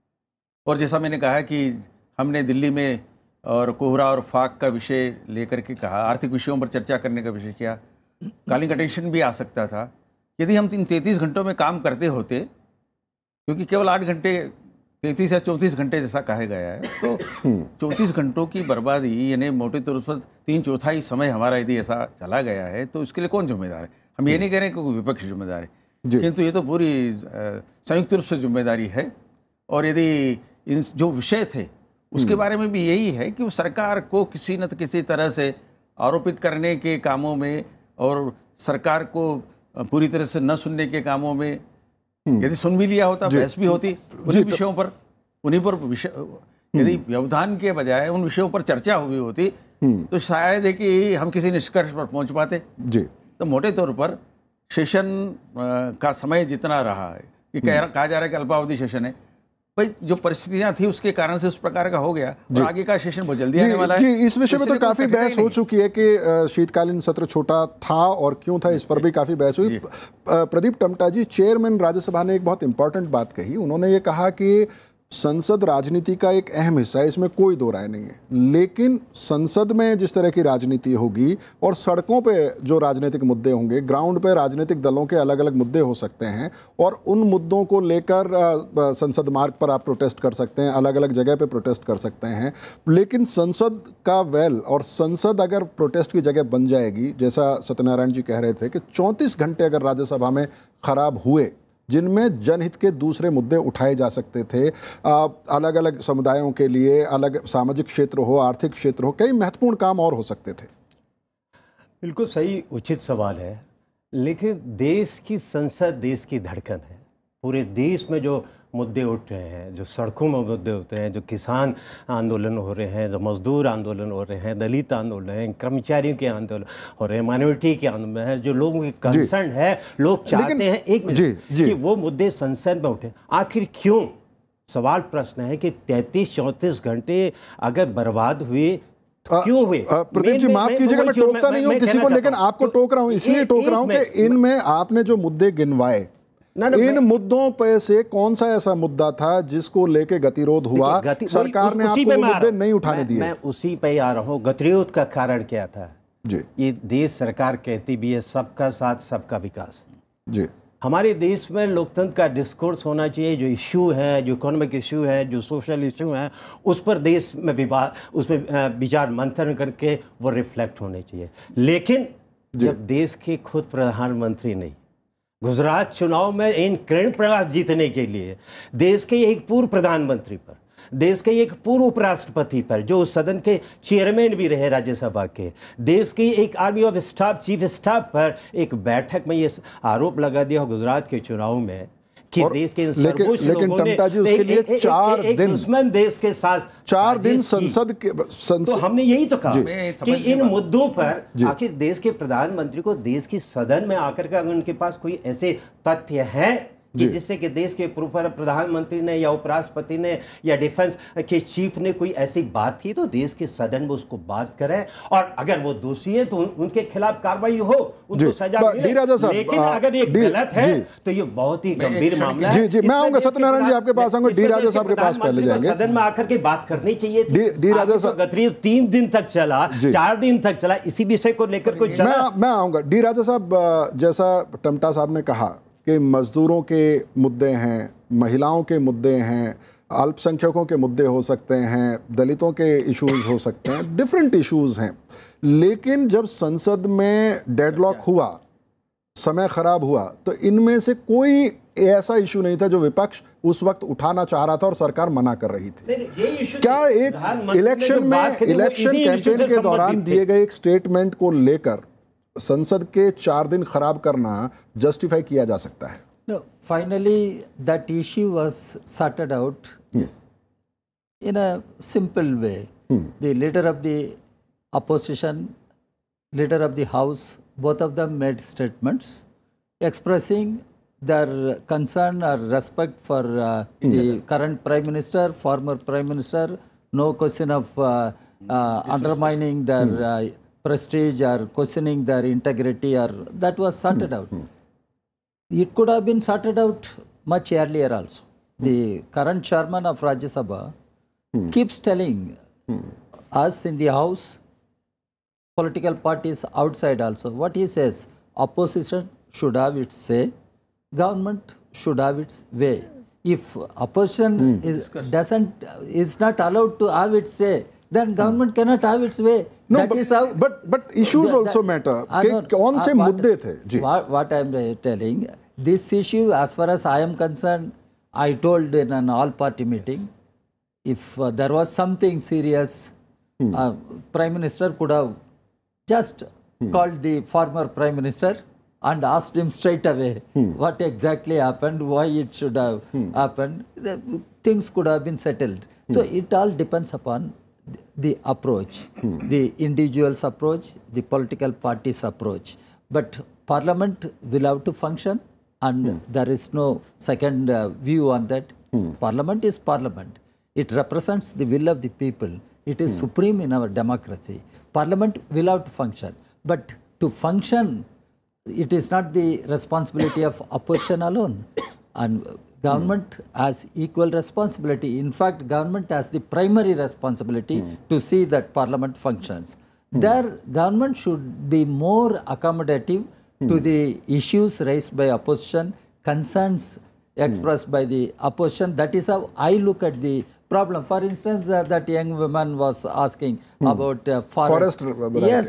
और जैसा मैंने कहा कि हमने दिल्ली में और कोहरा और फाक का विषय लेकर के कहा, आर्थिक विषयों पर चर्चा करने का विषय किया, कॉलिंग अटेंशन भी आ सकता था। यदि हम इन 33 घंटों में काम करते होते, क्योंकि केवल 8 घंटे 33 या 34 घंटे जैसा कहा गया है, तो 34 घंटों की बर्बादी, यानी मोटे तौर पर 3/4 समय हमारा यदि ऐसा चला गया है तो इसके लिए कौन जिम्मेदार है? हम ये नहीं कह रहे कि कोई विपक्ष जिम्मेदार है, किंतु ये तो पूरी संयुक्त रूप से जिम्मेदारी है। और यदि इन जो विषय थे उसके बारे में भी यही है कि वो सरकार को किसी न किसी तरह से आरोपित करने के कामों में और सरकार को पूरी तरह से न सुनने के कामों में, यदि सुन भी लिया होता, बहस भी होती उन्हीं विषयों पर, उन्हीं पर यदि व्यवधान के बजाय उन विषयों पर चर्चा हुई होती तो शायद है कि हम किसी निष्कर्ष पर पहुंच पाते जी। तो मोटे तौर पर सेशन का समय जितना रहा है, ये कहा जा रहा है कि अल्पावधि सेशन है, भाई जो परिस्थितियां थी उसके कारण से उस प्रकार का हो गया और आगे का सेशन बहुत जल्दी आने वाला है। जी, इस विषय में तो काफी बहस हो चुकी है कि शीतकालीन सत्र छोटा था और क्यों था, इस पर भी काफी बहस हुई। प्रदीप टमटा जी, चेयरमैन राज्यसभा ने एक बहुत इंपॉर्टेंट बात कही। उन्होंने ये कहा कि संसद राजनीति का एक अहम हिस्सा है, इसमें कोई दो राय नहीं है, लेकिन संसद में जिस तरह की राजनीति होगी और सड़कों पे जो राजनीतिक मुद्दे होंगे, ग्राउंड पे राजनीतिक दलों के अलग अलग मुद्दे हो सकते हैं और उन मुद्दों को लेकर संसद मार्ग पर आप प्रोटेस्ट कर सकते हैं, अलग अलग जगह पे प्रोटेस्ट कर सकते हैं, लेकिन संसद का वेल और संसद अगर प्रोटेस्ट की जगह बन जाएगी, जैसा सत्यनारायण जी कह रहे थे कि 34 घंटे अगर राज्यसभा में खराब हुए जिनमें जनहित के दूसरे मुद्दे उठाए जा सकते थे, अलग अलग समुदायों के लिए, अलग सामाजिक क्षेत्र हो, आर्थिक क्षेत्र हो, कई महत्वपूर्ण काम और हो सकते थे। बिल्कुल सही, उचित सवाल है, लेकिन देश की संसद देश की धड़कन है। पूरे देश में जो मुद्दे उठ रहे हैं, जो सड़कों में मुद्दे होते हैं, जो किसान आंदोलन हो रहे हैं, जो मजदूर आंदोलन हो रहे हैं, दलित आंदोलन है, कर्मचारियों के आंदोलन हो रहे हैं, माइनॉरिटी के आंदोलन है, जो लोगों की कंसर्न है, लोग चाहते हैं एक कि वो मुद्दे संसद में उठे। आखिर क्यों? सवाल प्रश्न है कि 33-34 घंटे अगर बर्बाद हुए क्यों हुए? प्रदीप जी माफ कीजिएगा, मैं टोकता नहीं हूँ किसी को, लेकिन आपको टोक रहा हूँ, इसलिए टोक रहा हूँ कि इनमें आपने जो मुद्दे गिनवाए, इन मुद्दों पे से कौन सा ऐसा मुद्दा था जिसको लेके गतिरोध हुआ? सरकार ने आपको मुद्दे नहीं उठाने दिए। मैं उसी पे आ रहा हूँ। गतिरोध का कारण क्या था जी? ये देश सरकार कहती भी है सबका साथ सबका विकास जी। हमारे देश में लोकतंत्र का डिस्कोर्स होना चाहिए, जो इश्यू है, जो इकोनॉमिक इश्यू है, जो सोशल इश्यू है, उस पर देश में विवाद, उसमें विचार मंथन करके वो रिफ्लेक्ट होने चाहिए। लेकिन जब देश के खुद प्रधानमंत्री नहीं, गुजरात चुनाव में इन किरण प्रकाश जीतने के लिए देश के एक पूर्व प्रधानमंत्री पर, देश के एक पूर्व उपराष्ट्रपति पर, जो सदन के चेयरमैन भी रहे राज्यसभा के, देश की एक army of staff chief staff पर एक बैठक में ये आरोप लगा दिया गुजरात के चुनाव में कि देश के लेकिन टमटा जी उसके लिए 4 दिन दुश्मन देश के साथ 4 दिन संसद के तो हमने यही तो कहा कि इन मुद्दों पर आखिर देश के प्रधानमंत्री को देश की सदन में आकर के अगर उनके पास कोई ऐसे तथ्य है कि जिससे कि देश के प्रधानमंत्री ने या उपराष्ट्रपति ने या डिफेंस के चीफ ने कोई ऐसी बात की तो देश के सदन में उसको बात करें और अगर वो दोषी है तो उनके खिलाफ कार्रवाई हो, उनको सजा मिले। लेकिन अगर ये गलत है तो ये बहुत ही गंभीर मामला है। जी मैं आऊंगा सत्यनारायण जी आपके पास आऊंगा, डी राजा साहब के पास पहले जाएंगे। सदन में आकर के बात करनी चाहिए थी। डी राजा साहब 3 दिन तक चला, 4 दिन तक चला, इसी विषय को लेकर कोई मैं आऊंगा। डी राजा साहब, जैसा टमटा साहब ने कहा कि मजदूरों के मुद्दे हैं, महिलाओं के मुद्दे हैं, अल्पसंख्यकों के मुद्दे हो सकते हैं, दलितों के इश्यूज हो सकते हैं, डिफरेंट इश्यूज हैं, लेकिन जब संसद में डेडलॉक हुआ, समय खराब हुआ, तो इनमें से कोई ऐसा इशू नहीं था जो विपक्ष उस वक्त उठाना चाह रहा था और सरकार मना कर रही थी। क्या एक इलेक्शन कैंपेन के दौरान दिए गए एक स्टेटमेंट को लेकर संसद के 4 दिन खराब करना जस्टिफाई किया जा सकता है? No, finally that issue was sorted out in a simple way. The leader of the opposition, leader of the house, both of them made statements expressing their concern or respect for the current prime minister, former prime minister. No question of undermining their prestige or questioning their integrity, or that was sorted out. It could have been sorted out much earlier also. The current chairman of Rajya Sabha keeps telling us in the house, political parties outside also, what he says, opposition should have its say, government should have its way. If opposition is not allowed to have its say, then government cannot have its way. No, but issues also matter. कौन से मुद्दे थे? जी. What I am telling, this issue, as far as I am concerned, I told in an all-party meeting, if there was something serious, Prime Minister could have just called the former Prime Minister and asked him straight away what exactly happened, why it should have happened. Things could have been settled. So it all depends upon the approach, the individual's approach, the political party's approach. But Parliament will have to function, and there is no second view on that. Parliament is Parliament. It represents the will of the people. It is supreme in our democracy. Parliament will have to function. But to function, it is not the responsibility of opposition alone. And government has equal responsibility. In fact, government has the primary responsibility to see that Parliament functions. Their government should be more accommodative to the issues raised by opposition, concerns expressed by the opposition. That is how I look at the problem. For instance, that young woman was asking about forest. Yes,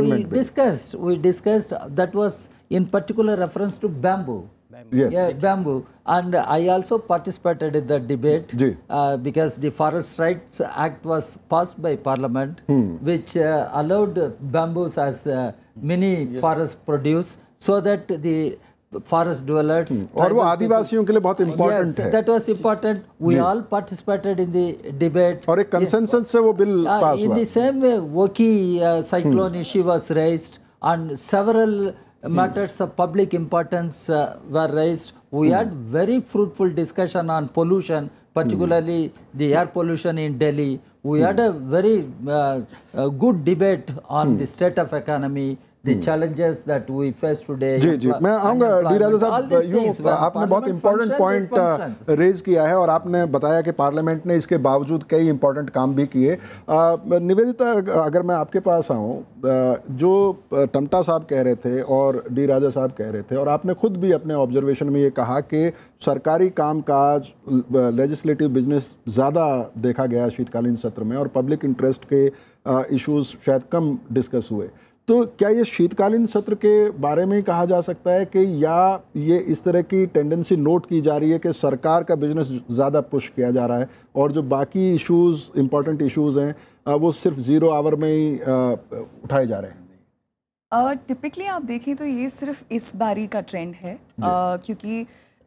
we discussed. That was in particular reference to bamboo. Yes. Yeah, bamboo. And I also participated in the debate because the Forest Rights Act was passed by Parliament, which allowed bamboos as mini forest produce, so that the forest dwellers और वो आदिवासियों के लिए बहुत important है. That was important. We all participated in the debate. और एक consensus से वो bill pass हुआ. In the same way, Woki cyclone issue was raised, and several matters of public importance were raised. We had very fruitful discussion on pollution, particularly the air pollution in Delhi. We had a very good debate on the state of economy, the challenges that we face today. जी मैं आऊँगा D Raja साहब, आपने बहुत important point raise किया है और आपने बताया कि पार्लियामेंट ने इसके बावजूद कई इम्पोर्टेंट काम भी किए. निवेदिता, अगर मैं आपके पास आऊँ, जो टमटा साहब कह रहे थे और डी राजा साहब कह रहे थे, और आपने खुद भी अपने ऑब्जर्वेशन में ये कहा कि सरकारी कामकाज, लेजिस्लेटिव बिजनेस ज़्यादा देखा गया शीतकालीन सत्र में और पब्लिक इंटरेस्ट के इश्यूज शायद कम डिस्कस हुए. तो क्या ये शीतकालीन सत्र के बारे में कहा जा सकता है कि या ये इस तरह की टेंडेंसी नोट की जा रही है कि सरकार का बिजनेस ज़्यादा पुश किया जा रहा है और जो बाकी इश्यूज, इम्पोर्टेंट इश्यूज हैं, वो सिर्फ 0 आवर में ही उठाए जा रहे हैं? टिपिकली आप देखें तो ये सिर्फ इस बारी का ट्रेंड है, क्योंकि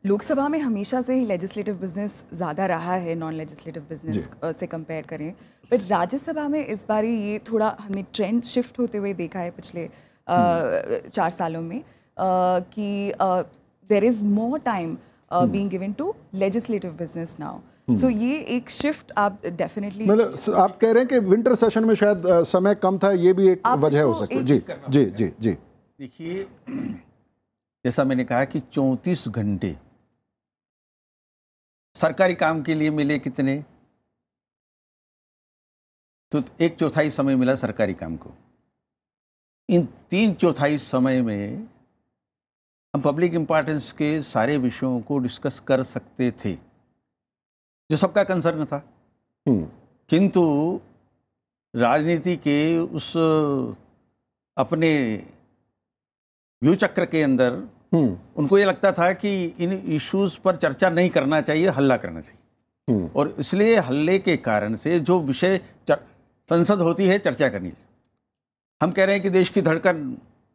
लोकसभा में हमेशा से ही लेजिस्लेटिव बिजनेस ज़्यादा रहा है नॉन लेजिस्लेटिव बिजनेस से कंपेयर करें, पर राज्यसभा में इस बार ये थोड़ा हमें ट्रेंड शिफ्ट होते हुए देखा है पिछले 4 सालों में कि there is more time being given to legislative business now. So ये एक शिफ्ट आप डेफिनेटली मतलब आप कह रहे हैं कि विंटर सेशन में शायद समय कम था, ये भी एक वजह हो सकती है। जी जी जी जी। देखिए, जैसा मैंने कहा कि 34 घंटे सरकारी काम के लिए मिले कितने, तो 1/4 समय मिला सरकारी काम को। इन 3/4 समय में हम पब्लिक इंपॉर्टेंस के सारे विषयों को डिस्कस कर सकते थे जो सबका कंसर्न था, किंतु राजनीति के उस अपने व्यू चक्र के अंदर उनको ये लगता था कि इन इश्यूज पर चर्चा नहीं करना चाहिए, हल्ला करना चाहिए, और इसलिए हल्ले के कारण से जो विषय संसद होती है चर्चा करनी है। हम कह रहे हैं कि देश की धड़कन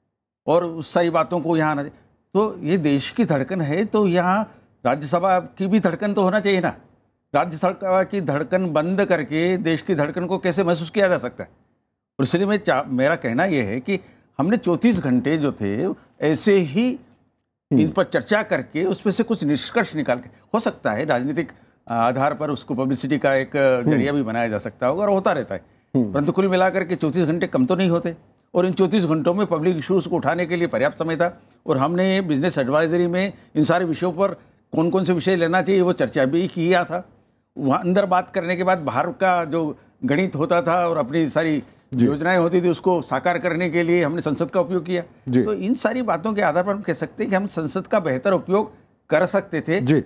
और उस सारी बातों को यहाँ आना चाहिए, तो ये देश की धड़कन है तो यहाँ राज्यसभा की भी धड़कन तो होना चाहिए ना। राज्यसभा की धड़कन बंद करके देश की धड़कन को कैसे महसूस किया जा सकता है? और इसलिए मेरा कहना यह है कि हमने 34 घंटे जो थे ऐसे ही इन पर चर्चा करके उसमें से कुछ निष्कर्ष निकाल के, हो सकता है राजनीतिक आधार पर उसको पब्लिसिटी का एक जरिया भी बनाया जा सकता होगा और होता रहता है, परंतु कुल मिलाकर के 34 घंटे कम तो नहीं होते। और इन 34 घंटों में पब्लिक इश्यूज को उठाने के लिए पर्याप्त समय था, और हमने बिजनेस एडवाइजरी में इन सारे विषयों पर कौन कौन से विषय लेना चाहिए वो चर्चा भी किया था। वहाँ अंदर बात करने के बाद बाहर का जो गणित होता था और अपनी सारी योजनाएं होती थी उसको साकार करने के लिए हमने संसद का उपयोग किया। तो इन सारी बातों के आधार पर हम कह सकते हैं कि हम संसद का बेहतर उपयोग कर सकते थे।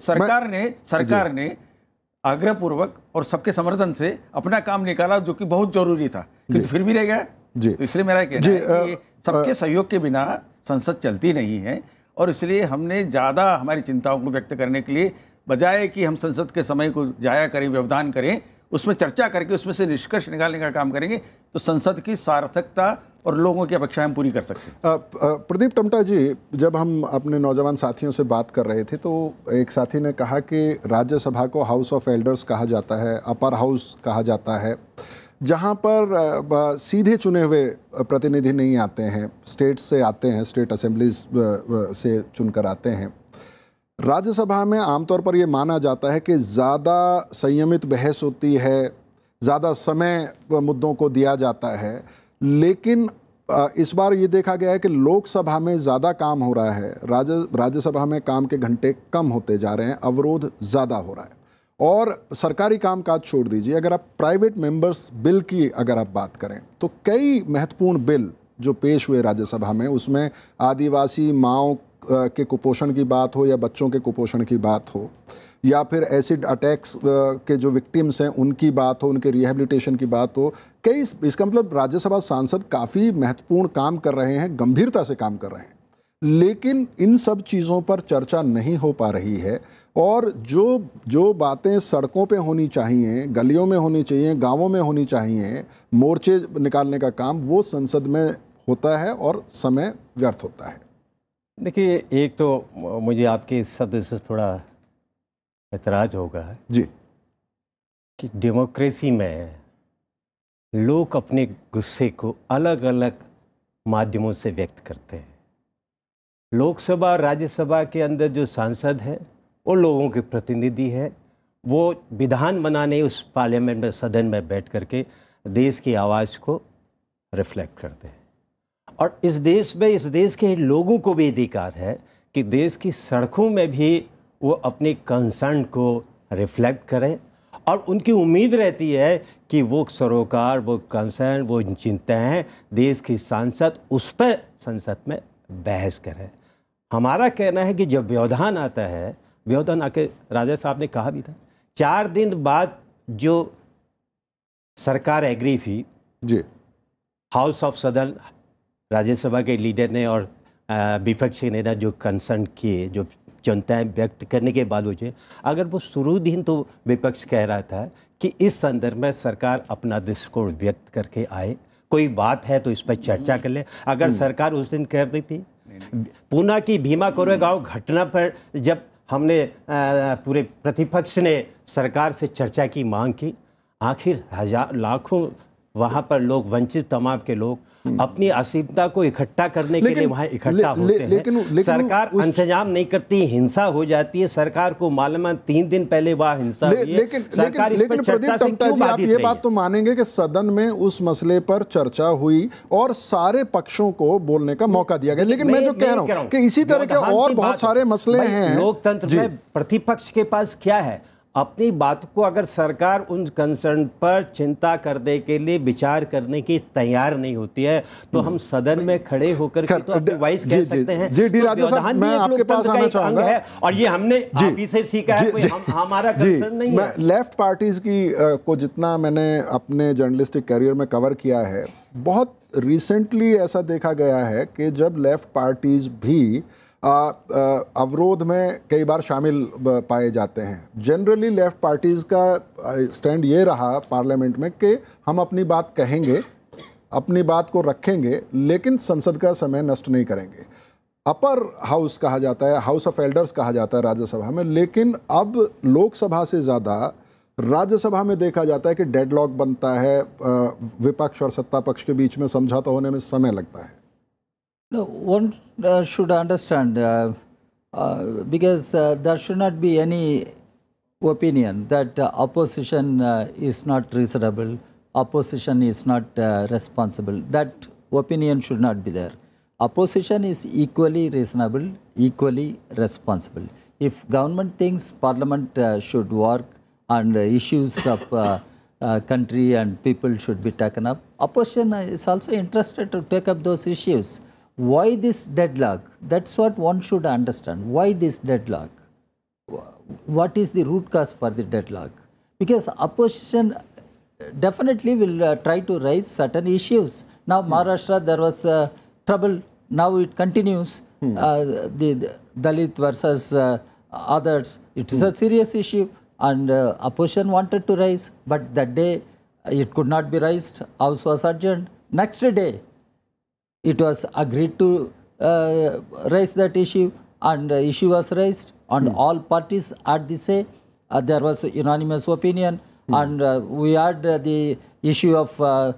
सरकार ने आग्रहपूर्वक और सबके समर्थन से अपना काम निकाला जो कि बहुत जरूरी था, किंतु फिर भी रह गया। तो इसलिए मेरा कहना है कि सबके सहयोग के बिना संसद चलती नहीं है, और इसलिए हमने ज़्यादा हमारी चिंताओं को व्यक्त करने के लिए बजाय कि हम संसद के समय को जाया करें, व्यवधान करें, उसमें चर्चा करके उसमें से निष्कर्ष निकालने का काम करेंगे तो संसद की सार्थकता और लोगों की अपेक्षाएं हम पूरी कर सकते हैं। प्रदीप टमटा जी, जब हम अपने नौजवान साथियों से बात कर रहे थे तो एक साथी ने कहा कि राज्यसभा को हाउस ऑफ एल्डर्स कहा जाता है, अपर हाउस कहा जाता है, जहां पर सीधे चुने हुए प्रतिनिधि नहीं आते हैं, स्टेट से आते हैं, स्टेट असेंबलीज से चुनकर आते हैं। राज्यसभा में आमतौर पर यह माना जाता है कि ज़्यादा संयमित बहस होती है, ज़्यादा समय मुद्दों को दिया जाता है, लेकिन इस बार ये देखा गया है कि लोकसभा में ज़्यादा काम हो रहा है, राज्यसभा में काम के घंटे कम होते जा रहे हैं, अवरोध ज़्यादा हो रहा है। और सरकारी कामकाज छोड़ दीजिए, अगर आप प्राइवेट मेंबर्स बिल की अगर आप बात करें तो कई महत्वपूर्ण बिल जो पेश हुए राज्यसभा में, उसमें आदिवासी माओ के कुपोषण की बात हो या बच्चों के कुपोषण की बात हो या फिर एसिड अटैक्स के जो विक्टिम्स हैं उनकी बात हो, उनके रिहेबिलिटेशन की बात हो, कई इसका मतलब राज्यसभा सांसद काफ़ी महत्वपूर्ण काम कर रहे हैं, गंभीरता से काम कर रहे हैं, लेकिन इन सब चीज़ों पर चर्चा नहीं हो पा रही है। और जो बातें सड़कों पे होनी चाहिए, गलियों में होनी चाहिए, गांवों में होनी चाहिए, मोर्चे निकालने का काम, वो संसद में होता है और समय व्यर्थ होता है। देखिए, एक तो मुझे आपके इस शब्द से थोड़ा एतराज़ होगा जी कि डेमोक्रेसी में लोग अपने गुस्से को अलग अलग माध्यमों से व्यक्त करते हैं। लोकसभा और राज्यसभा के अंदर जो सांसद हैं वो लोगों के प्रतिनिधि हैं, वो विधान बनाने उस पार्लियामेंट में, सदन में बैठ करके देश की आवाज़ को रिफ्लेक्ट करते हैं। और इस देश में, इस देश के लोगों को भी अधिकार है कि देश की सड़कों में भी वो अपने कंसर्न को रिफ्लेक्ट करें, और उनकी उम्मीद रहती है कि वो सरोकार, वो कंसर्न, वो चिंताएं देश की सांसद उस पर संसद में बहस करें। हमारा कहना है कि जब व्यवधान आता है, व्यवधान आके राजा साहब ने कहा भी था, 4 दिन बाद जो सरकार एग्री हुई जी, हाउस ऑफ सदन राज्यसभा के लीडर ने और विपक्ष के नेता जो कंसर्न किए, जो चिंताएं व्यक्त करने के बावजूद, अगर वो शुरू दिन तो विपक्ष कह रहा था कि इस संदर्भ में सरकार अपना दृष्टिकोण व्यक्त करके आए, कोई बात है तो इस पर चर्चा कर ले। अगर सरकार उस दिन कह देती, पुणे की भीमा कोरेगांव घटना पर जब हमने पूरे प्रतिपक्ष ने सरकार से चर्चा की मांग की। आखिर लाखों वहाँ पर लोग, वंचित तमाम के लोग अपनी असीमता को इकट्ठा करने के लिए वहाँ इकट्ठा होते हैं। लेकिन सरकार इंतजाम नहीं करती, हिंसा हो जाती है। सरकार को मालूम है 3 दिन पहले वहाँ हिंसा हुई है। लेकिन प्रदीप टम्टा जी, आप ये बात तो मानेंगे कि सदन में उस मसले पर चर्चा हुई और सारे पक्षों को बोलने का मौका दिया गया। लेकिन मैं जो कह रहा हूँ कि इसी तरह के और बहुत सारे मसले हैं। लोकतंत्र में प्रतिपक्ष के पास क्या है? अपनी बात को अगर सरकार उन कंसर्न पर चिंता करने के लिए विचार करने की तैयार नहीं होती है तो हम सदन में खड़े होकर के तो अपनी वॉइस कह सकते हैं। जी डी राजा साहब, मैं आपके पास आना चाहूंगा और ये हमने आप ही से सीखा है, कोई हमारा कंसर्न नहीं है। लेफ्ट पार्टीज की को जितना मैंने अपने जर्नलिस्टिक करियर में कवर किया है, बहुत रिसेंटली ऐसा देखा गया है कि जब लेफ्ट पार्टीज भी अवरोध में कई बार शामिल पाए जाते हैं। जनरली लेफ्ट पार्टीज़ का स्टैंड ये रहा पार्लियामेंट में कि हम अपनी बात कहेंगे, अपनी बात को रखेंगे, लेकिन संसद का समय नष्ट नहीं करेंगे। अपर हाउस कहा जाता है, हाउस ऑफ एल्डर्स कहा जाता है राज्यसभा में, लेकिन अब लोकसभा से ज़्यादा राज्यसभा में देखा जाता है कि डेडलॉक बनता है, विपक्ष और सत्ता पक्ष के बीच में समझौता होने में समय लगता है। No, one should understand because there should not be any opinion that opposition is not reasonable, opposition is not responsible. That opinion should not be there. Opposition is equally reasonable, equally responsible. If government thinks parliament should work and issues of country and people should be taken up, opposition is also interested to take up those issues. Why this deadlock? That's what one should understand. Why this deadlock? What is the root cause for the deadlock? Because opposition definitely will try to raise certain issues. Now Maharashtra there was trouble. Now it continues. The Dalit versus others. It is a serious issue, and opposition wanted to raise, but that day it could not be raised. House was adjourned. Next day, it was agreed to raise that issue, and the issue was raised, and all parties had the say. There was unanimous opinion, and we had the issue of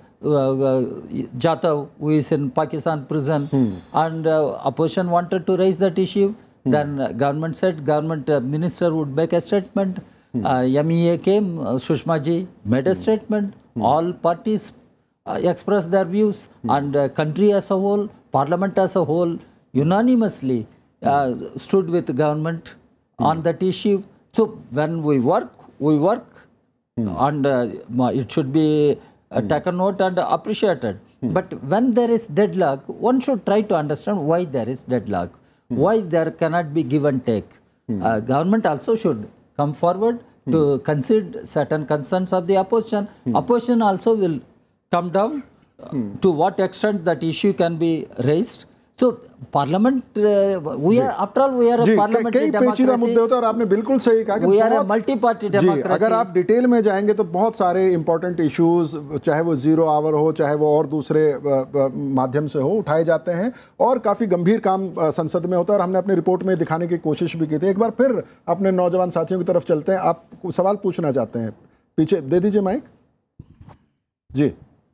Jatiya, who is in Pakistan prison, and opposition wanted to raise that issue. Then government said, government minister would make a statement. MEA came, Sushma ji made a statement. All parties express their views, and country as a whole, parliament as a whole, unanimously stood with the government on that issue. So when we work, and it should be taken note and appreciated. But when there is deadlock, one should try to understand why there is deadlock, why there cannot be give and take. Government also should come forward to consider certain concerns of the opposition. Opposition also will come down to what extent that issue can be raised. So parliament, we are, after all, we are a parliamentary democracy. पेचीदा मुद्दे होते हैं और आपने बिल्कुल सही कहा कि we are a multi-party democracy. अगर आप डिटेल में जाएंगे तो बहुत सारे इंपॉर्टेंट इश्यूज, चाहे वो 0 आवर हो, चाहे वो और दूसरे माध्यम से हो, उठाए जाते हैं और काफ़ी गंभीर काम संसद में होता है। और हमने अपनी रिपोर्ट में दिखाने की कोशिश भी की थी। एक बार फिर अपने नौजवान साथियों की तरफ चलते हैं। आप सवाल पूछना चाहते हैं, पीछे दे दीजिए माइक जी।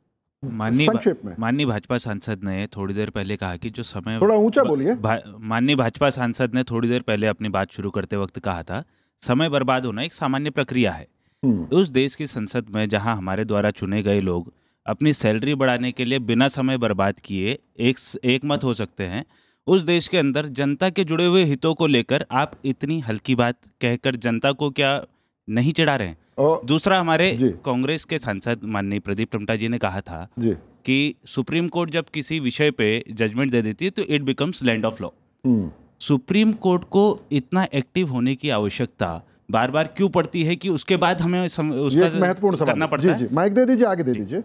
माननीय भाजपा सांसद ने थोड़ी देर पहले कहा कि जो समय, थोड़ा ऊंचा बोलिए। माननीय भाजपा सांसद ने थोड़ी देर पहले अपनी बात शुरू करते वक्त कहा था, समय बर्बाद होना एक सामान्य प्रक्रिया है। उस देश की संसद में जहां हमारे द्वारा चुने गए लोग अपनी सैलरी बढ़ाने के लिए बिना समय बर्बाद किए एक मत हो सकते हैं, उस देश के अंदर जनता के जुड़े हुए हितों को लेकर आप इतनी हल्की बात कहकर जनता को क्या नहीं चिढ़ा रहे हैं? दूसरा, हमारे कांग्रेस के सांसद माननीय प्रदीप टम्टा जी ने कहा था कि सुप्रीम कोर्ट जब किसी विषय पे जजमेंट दे देती है तो it becomes land of law. Supreme court को इतना एक्टिव होने की आवश्यकता बार बार क्यों पड़ती है कि उसके बाद हमें उसका महत्वपूर्ण करना पड़ता है? माइक दे दीजिए, आगे दे दीजिए।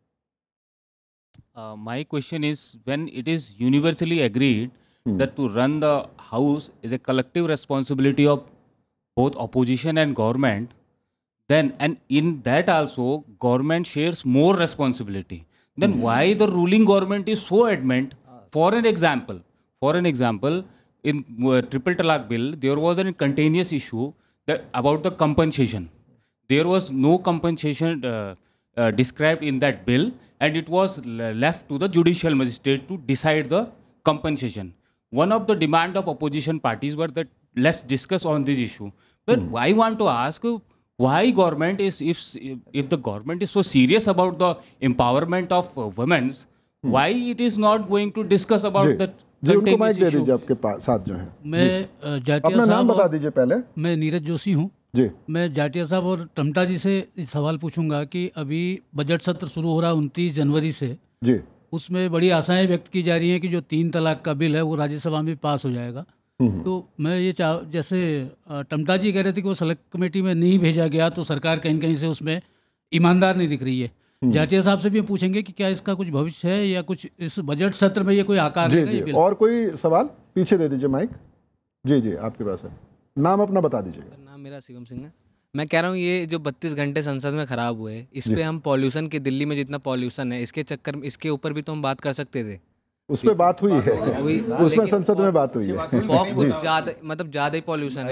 My question is, when it is universally agreed that to run the house is a collective responsibility of both opposition and government, then, and in that also government shares more responsibility, then why the ruling government is so adamant? For an example, in triple talaq bill, there was a continuous issue that about the compensation. There was no compensation described in that bill, and it was left to the judicial magistrate to decide the compensation. One of the demand of opposition parties were that let's discuss on this issue. But I want to ask, why government is, if the government is so serious about the empowerment of women, why it is not going to discuss about the जी उनको mic दे दीजिए, आपके पास साथ जो है। मैं जाटिया अपना नाम बता दीजिए पहले। मैं नीरज जोशी हूँ जी। मैं जाटिया साहब और टमटा जी से सवाल पूछूंगा कि अभी बजट सत्र शुरू हो रहा है 29 जनवरी से जी, उसमें बड़ी आशाएं व्यक्त की जा रही हैं कि जो 3 तलाक का बिल है वो राज्यसभा में पास हो जाएगा। तो मैं ये जैसे टमटा जी कह रहे थे कि वो सेलेक्ट कमेटी में नहीं भेजा गया तो सरकार कहीं कहीं से उसमें ईमानदार नहीं दिख रही है। जाटिया साहब से भी पूछेंगे कि क्या इसका कुछ भविष्य है या कुछ इस बजट सत्र में ये कोई आकार जी, जी। और कोई सवाल? पीछे दे दीजिए माइक। जी जी आपके पास है, नाम अपना बता दीजिए। नाम मेरा शिवम सिंह है। मैं कह रहा हूँ ये जो 32 घंटे संसद में खराब हुए, इस पे हम पॉल्यूशन की, दिल्ली में जितना पॉल्यूशन है इसके चक्कर में, इसके ऊपर भी तो हम बात कर सकते थे। उस पर बात हुई है, उसमें संसद में बात हुई है। बहुत ज्यादा, मतलब ज्यादा ही पॉल्यूशन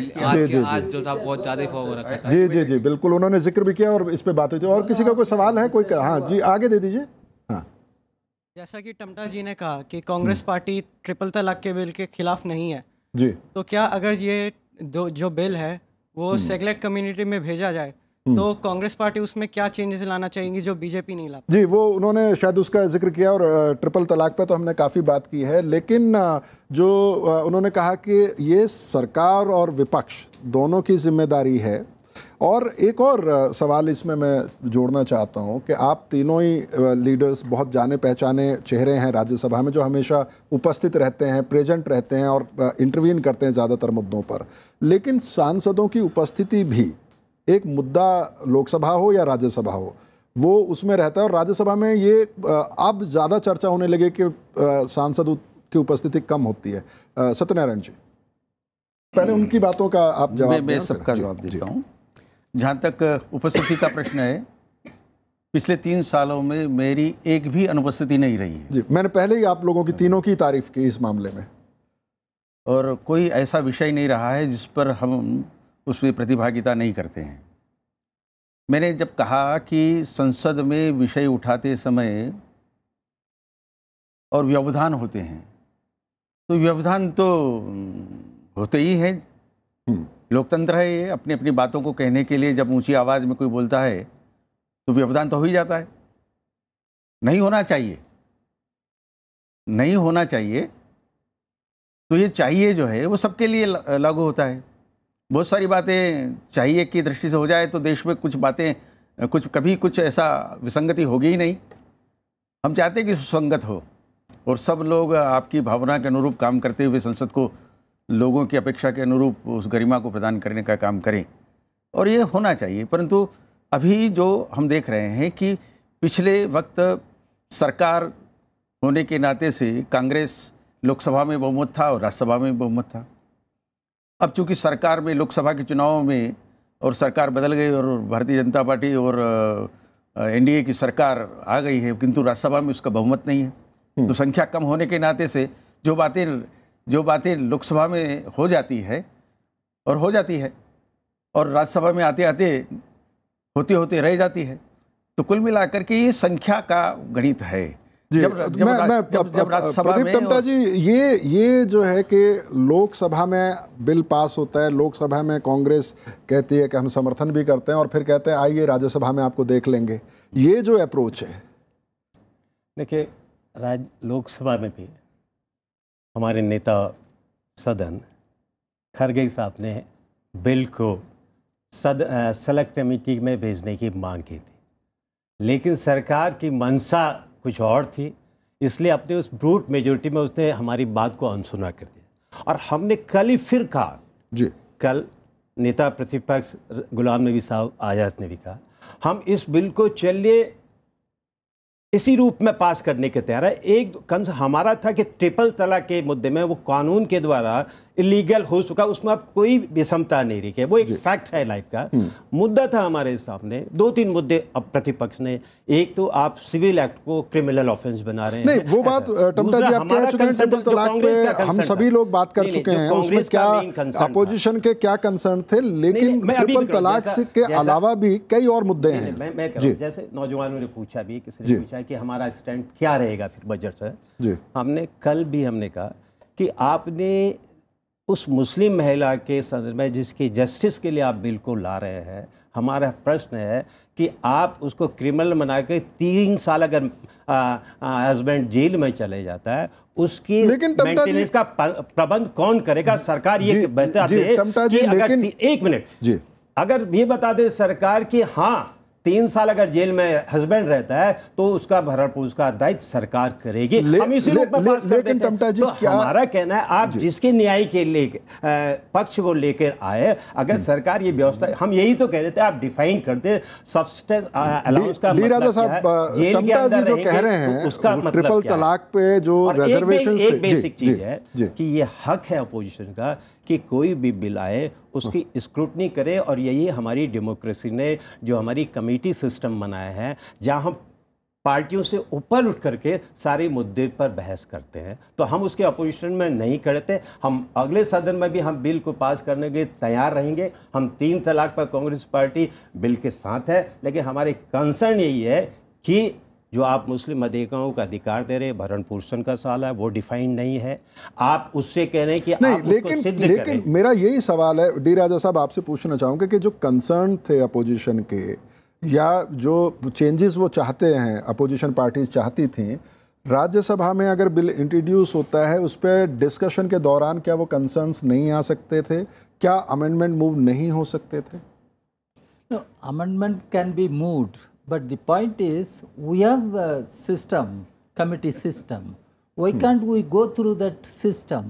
है आज जो था, बहुत ज्यादा ही फॉग हो रखा था। जी जी जी बिल्कुल, उन्होंने जिक्र भी किया और इस पे बात हुई थी। और किसी का कोई सवाल है? कोई? हाँ जी आगे दे दीजिए। हाँ, जैसा कि टमटा जी ने कहा कि कांग्रेस पार्टी ट्रिपल तलाक के बिल के खिलाफ नहीं है जी, तो क्या अगर ये जो बिल है वो सेलेक्ट कम्युनिटी में भेजा जाए तो कांग्रेस पार्टी उसमें क्या चेंजेस लाना चाहेंगी जो बीजेपी नहीं ला? जी वो उन्होंने शायद उसका जिक्र किया और ट्रिपल तलाक पे तो हमने काफ़ी बात की है, लेकिन जो उन्होंने कहा कि ये सरकार और विपक्ष दोनों की जिम्मेदारी है। और एक और सवाल इसमें मैं जोड़ना चाहता हूं कि आप तीनों ही लीडर्स बहुत जाने पहचाने चेहरे हैं राज्यसभा में, जो हमेशा उपस्थित रहते हैं, प्रेजेंट रहते हैं और इंटरवीन करते हैं ज़्यादातर मुद्दों पर। लेकिन सांसदों की उपस्थिति भी एक मुद्दा, लोकसभा हो या राज्यसभा हो, वो उसमें रहता है। और राज्यसभा में ये अब ज़्यादा चर्चा होने लगे कि सांसद की उपस्थिति कम होती है। सत्यनारायण जी, पहले उनकी बातों का आप जवाब। मैं सबका जवाब देता हूँ। जहाँ तक उपस्थिति का प्रश्न है, पिछले 3 सालों में मेरी एक भी अनुपस्थिति नहीं रही है। जी, मैंने पहले ही आप लोगों की तीनों की तारीफ की इस मामले में। और कोई ऐसा विषय नहीं रहा है जिस पर हम उसमें प्रतिभागिता नहीं करते हैं। मैंने जब कहा कि संसद में विषय उठाते समय और व्यवधान होते हैं, तो व्यवधान तो होते ही हैं। लोकतंत्र है ये, अपनी अपनी बातों को कहने के लिए जब ऊंची आवाज़ में कोई बोलता है तो व्यवधान तो हो ही जाता है। नहीं होना चाहिए, नहीं होना चाहिए। तो ये चाहिए जो है वो सबके लिए लागू होता है। बहुत सारी बातें चाहिए की दृष्टि से हो जाए तो देश में कुछ बातें कभी कुछ ऐसा विसंगति होगी ही नहीं। हम चाहते हैं कि सुसंगत हो और सब लोग आपकी भावना के अनुरूप काम करते हुए संसद को लोगों की अपेक्षा के अनुरूप उस गरिमा को प्रदान करने का काम करें, और ये होना चाहिए। परंतु अभी जो हम देख रहे हैं कि पिछले वक्त सरकार होने के नाते से कांग्रेस लोकसभा में बहुमत था और राज्यसभा में बहुमत था। अब चूंकि सरकार में लोकसभा के चुनाव में और सरकार बदल गई और भारतीय जनता पार्टी और एनडीए की सरकार आ गई है, किंतु राज्यसभा में उसका बहुमत नहीं है। तो संख्या कम होने के नाते से जो बातें लोकसभा में हो जाती है और राज्यसभा में आते आते होते रह जाती है, तो कुल मिलाकर के ये संख्या का गणित है। प्रदीप टमटा जी, ये जो है कि लोकसभा में बिल पास होता है, लोकसभा में कांग्रेस कहती है कि हम समर्थन भी करते हैं और फिर कहते हैं आइए राज्यसभा में आपको देख लेंगे, ये जो अप्रोच है। देखिए, लोकसभा में भी हमारे नेता सदन खरगे साहब ने बिल को सेलेक्ट कमेटी में भेजने की मांग की थी, लेकिन सरकार की मंशा कुछ और थी, इसलिए अपने उस ब्रूट मेजोरिटी में उसने हमारी बात को अनसुना कर दिया। और हमने कल ही फिर कहा जी, कल नेता प्रतिपक्ष गुलाम नबी साहब आज़ाद ने भी कहा हम इस बिल को चलिए इसी रूप में पास करने के तैयार है। एक कंस हमारा था कि ट्रिपल तलाक के मुद्दे में वो कानून के द्वारा इलीगल हो चुका, उसमें अब कोई विषमता नहीं रही है, वो एक फैक्ट है लाइफ का। मुद्दा था हमारे सामने 2-3 मुद्दे अब प्रतिपक्ष ने, एक तो आप सिविल एक्ट को क्रिमिनल ऑफेंस बना रहे हैं। नहीं, वो बात टमटा जी आप कह चुके हैं, ट्रिपल तलाक पे हम सभी लोग बात कर चुके हैं, उसमें क्या अपोजिशन के क्या कंसर्न थे, लेकिन ट्रिपल तलाक के अलावा भी कई और मुद्दे हैं। मैं कह रहा हूं, जैसे नौजवानों ने पूछा भी, किसी ने पूछा कि हमारा स्टैंड क्या रहेगा फिर बजट से। हमने कल भी कहा कि आपने उस मुस्लिम महिला के संदर्भ में जिसकी जस्टिस के लिए आप बिल को ला रहे हैं, हमारा प्रश्न है कि आप उसको क्रिमिनल बना के 3 साल अगर हस्बैंड जेल में चले जाता है, उसकी मेंटेनेंस का प्रबंध कौन करेगा? सरकार ये बता दे कि अगर 1 मिनट अगर ये बता दे सरकार कि हाँ 3 साल अगर जेल में हस्बैंड रहता है तो उसका भरण पोषण का दायित्व सरकार करेगी। हम इसी रूप में पास कर देते हैं। तो हमारा कहना है आप जिसके न्याय के लिए पक्ष को लेकर आए, अगर सरकार ये व्यवस्था, हम यही तो कह रहे थे आप डिफाइन करते सब्सटेंस अलाउंस का मतलब क्या है, जेल के अंदर जो कह रहे हैं उसका मतलब ट्रिपल तलाक पे जो रिजर्वेशन, एक बेसिक चीज है कि ये हक है अपोजिशन का कि कोई भी बिल आए उसकी स्क्रूटनी करे, और यही हमारी डेमोक्रेसी ने जो हमारी कमेटी सिस्टम बनाया है, जहां हम पार्टियों से ऊपर उठ करके सारे मुद्दे पर बहस करते हैं, तो हम उसके अपोजिशन में नहीं करते। हम अगले सदन में भी हम बिल को पास करने के तैयार रहेंगे। हम 3 तलाक पर कांग्रेस पार्टी बिल के साथ है, लेकिन हमारे कंसर्न यही है कि जो आप मुस्लिम अधिकारों का अधिकार दे रहे, भरण पोषण का सवाल है, वो डिफाइंड नहीं है। आप उससे कह रहे हैं कि नहीं, आप उसको सिद्ध लेकिन मेरा यही सवाल है डी राजा साहब, आपसे पूछना चाहूँगा कि जो कंसर्न थे अपोजिशन के, या जो चेंजेस वो चाहते हैं, अपोजिशन पार्टीज चाहती थी, राज्यसभा में अगर बिल इंट्रोड्यूस होता है उस पर डिस्कशन के दौरान क्या वो कंसर्न्स नहीं आ सकते थे? क्या अमेंडमेंट मूव नहीं हो सकते थे? Amendment can be moved, but the point is we have a system, committee system. Why can't we go through that system?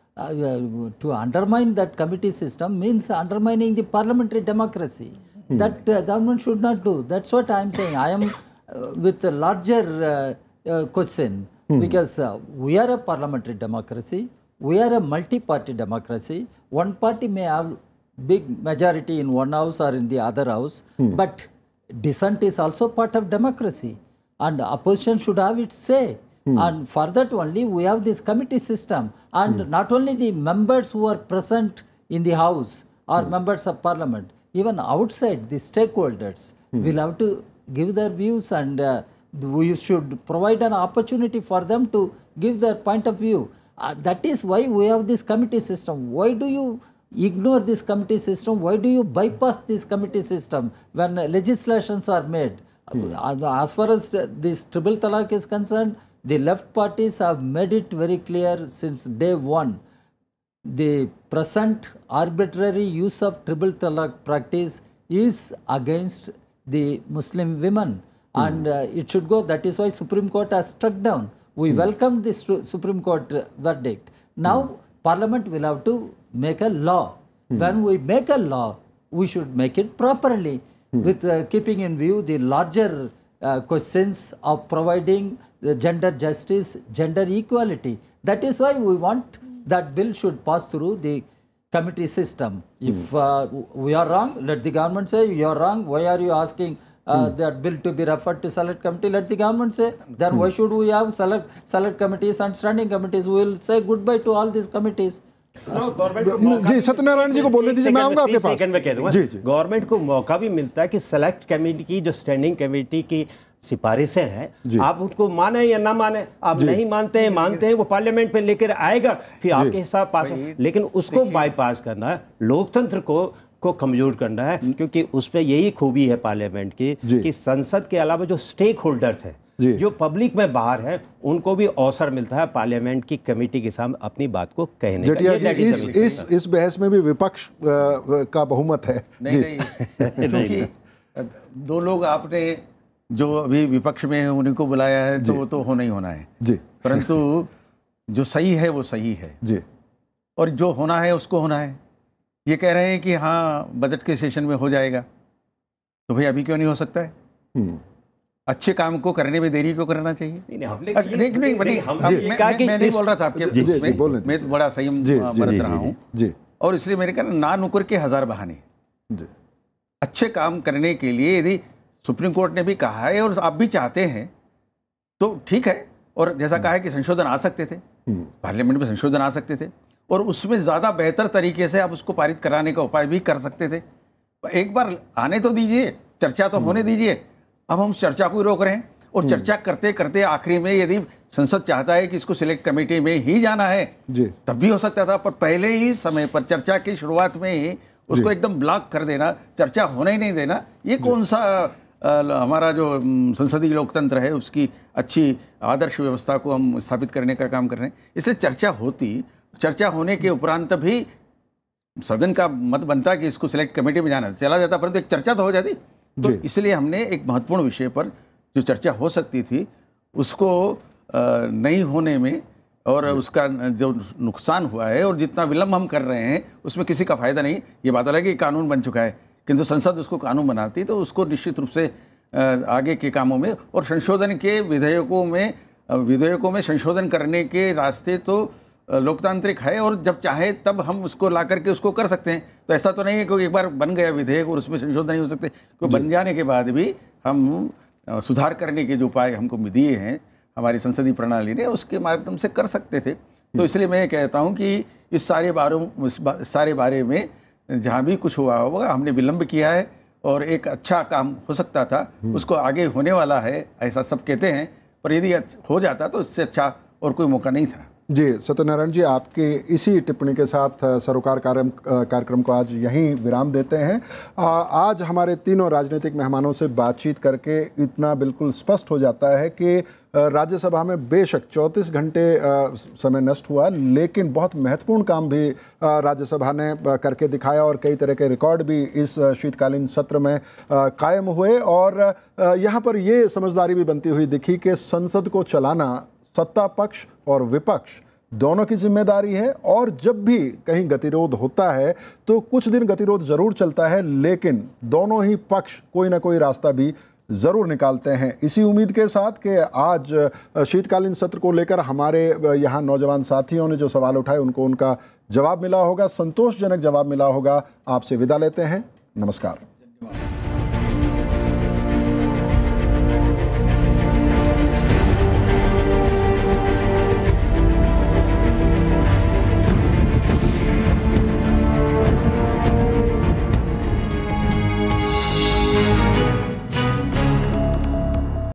To undermine that committee system means undermining the parliamentary democracy. That government should not do. That's what I am saying. I am with a larger question, because we are a parliamentary democracy. We are a multi-party democracy. One party may have big majority in one house or in the other house, but dissent is also part of democracy, and opposition should have its say. And for that only we have this committee system, and not only the members who are present in the house or members of parliament, even outside the stakeholders will have to give their views, and we should provide an opportunity for them to give their point of view. That is why we have this committee system. Why do you ignore this committee system? Why do you bypass this committee system when legislations are made? As far as this triple talaq is concerned, the left parties have made it very clear since day one. The present arbitrary use of triple talaq practice is against the Muslim women, and it should go. That is why Supreme Court has struck down. We welcome this Supreme Court verdict. Now Parliament will have to make a law. When we make a law, we should make it properly, with keeping in view the larger questions of providing the gender justice, gender equality. That is why we want that bill should pass through the committee system. If we are wrong, let the government say you are wrong. Why are you asking that bill to be referred to select committee? Let the government say. Then why should we have select committees and standing committees? We will say goodbye to all these committees. जी सत्यनारायण जी को बोलने दीजिए, मैं आऊंगा आपके पास। Second में कह दूंगा, गवर्नमेंट को मौका भी मिलता है कि सेलेक्ट कमेटी की जो स्टैंडिंग कमेटी की सिफारिशें हैं, आप उनको माने या ना माने, आप नहीं मानते हैं वो पार्लियामेंट में लेकर आएगा, फिर आपके हिसाब पास है। लेकिन उसको बाईपास करना है, लोकतंत्र को कमजोर करना है, क्योंकि उस पर यही खूबी है पार्लियामेंट की कि संसद के अलावा जो स्टेक होल्डर्स हैं, जो पब्लिक में बाहर है, उनको भी अवसर मिलता है पार्लियामेंट की कमेटी के सामने अपनी बात को कहने का। जटिया जी, इस बहस में भी विपक्ष का बहुमत है। नहीं, क्योंकि दो लोग आपने जो अभी विपक्ष में है उन्हीं को बुलाया है, तो वो तो होना ही होना है जी। परंतु जो सही है वो सही है जी, और जो होना है उसको होना है। ये कह रहे हैं कि हाँ बजट के सेशन में हो जाएगा, तो भाई अभी क्यों नहीं हो सकता है? अच्छे काम को करने में देरी क्यों करना चाहिए? मैं नहीं बोल रहा था आपके, मैं तो बड़ा संयम बरत रहा हूँ और इसलिए मेरे ख्याल ना नुकर के हजार बहाने। अच्छे काम करने के लिए यदि सुप्रीम कोर्ट ने भी कहा है और आप भी चाहते हैं तो ठीक है, और जैसा कहा है कि संशोधन आ सकते थे, पार्लियामेंट में संशोधन आ सकते थे और उसमें ज़्यादा बेहतर तरीके से आप उसको पारित कराने का उपाय भी कर सकते थे। एक बार आने तो दीजिए, चर्चा तो होने दीजिए। अब हम चर्चा को ही रोक रहे हैं और चर्चा करते करते आखिरी में यदि संसद चाहता है कि इसको सिलेक्ट कमेटी में ही जाना है तब भी हो सकता था, पर पहले ही समय पर चर्चा की शुरुआत में ही उसको एकदम ब्लॉक कर देना, चर्चा होने ही नहीं देना, ये कौन सा हमारा जो संसदीय लोकतंत्र है उसकी अच्छी आदर्श व्यवस्था को हम स्थापित करने का काम कर रहे हैं। इसलिए चर्चा होने के उपरांत भी सदन का मत बनता कि इसको सिलेक्ट कमेटी में जाना, चला जाता, परंतु एक चर्चा तो हो जाती। तो इसलिए हमने एक महत्वपूर्ण विषय पर जो चर्चा हो सकती थी उसको नहीं होने में और उसका जो नुकसान हुआ है और जितना विलम्ब हम कर रहे हैं उसमें किसी का फायदा नहीं। ये बात अलग है कि कानून बन चुका है, किंतु संसद उसको कानून बनाती तो उसको निश्चित रूप से आगे के कामों में और संशोधन के विधेयकों में संशोधन करने के रास्ते तो लोकतांत्रिक है और जब चाहे तब हम उसको ला करके उसको कर सकते हैं। तो ऐसा तो नहीं है कि एक बार बन गया विधेयक और उसमें संशोधन नहीं हो सकते, क्योंकि बन जाने के बाद भी हम सुधार करने के जो उपाय हमको दिए हैं हमारी संसदीय प्रणाली ने उसके माध्यम से कर सकते थे। तो इसलिए मैं कहता हूँ कि इस सारे बारे में जहाँ भी कुछ हुआ होगा हमने विलम्ब किया है और एक अच्छा काम हो सकता था, उसको आगे होने वाला है ऐसा सब कहते हैं, पर यदि हो जाता तो इससे अच्छा और कोई मौका नहीं था। जी सत्यनारायण जी, आपके इसी टिप्पणी के साथ सरोकार कार्यक्रम को आज यहीं विराम देते हैं। आज हमारे तीनों राजनीतिक मेहमानों से बातचीत करके इतना बिल्कुल स्पष्ट हो जाता है कि राज्यसभा में बेशक 34 घंटे समय नष्ट हुआ, लेकिन बहुत महत्वपूर्ण काम भी राज्यसभा ने करके दिखाया और कई तरह के रिकॉर्ड भी इस शीतकालीन सत्र में कायम हुए। और यहाँ पर ये समझदारी भी बनती हुई दिखी कि संसद को चलाना सत्ता पक्ष और विपक्ष दोनों की जिम्मेदारी है और जब भी कहीं गतिरोध होता है तो कुछ दिन गतिरोध जरूर चलता है, लेकिन दोनों ही पक्ष कोई ना कोई रास्ता भी जरूर निकालते हैं। इसी उम्मीद के साथ कि आज शीतकालीन सत्र को लेकर हमारे यहाँ नौजवान साथियों ने जो सवाल उठाए उनको उनका जवाब मिला होगा, संतोषजनक जवाब मिला होगा। आपसे विदा लेते हैं, नमस्कार।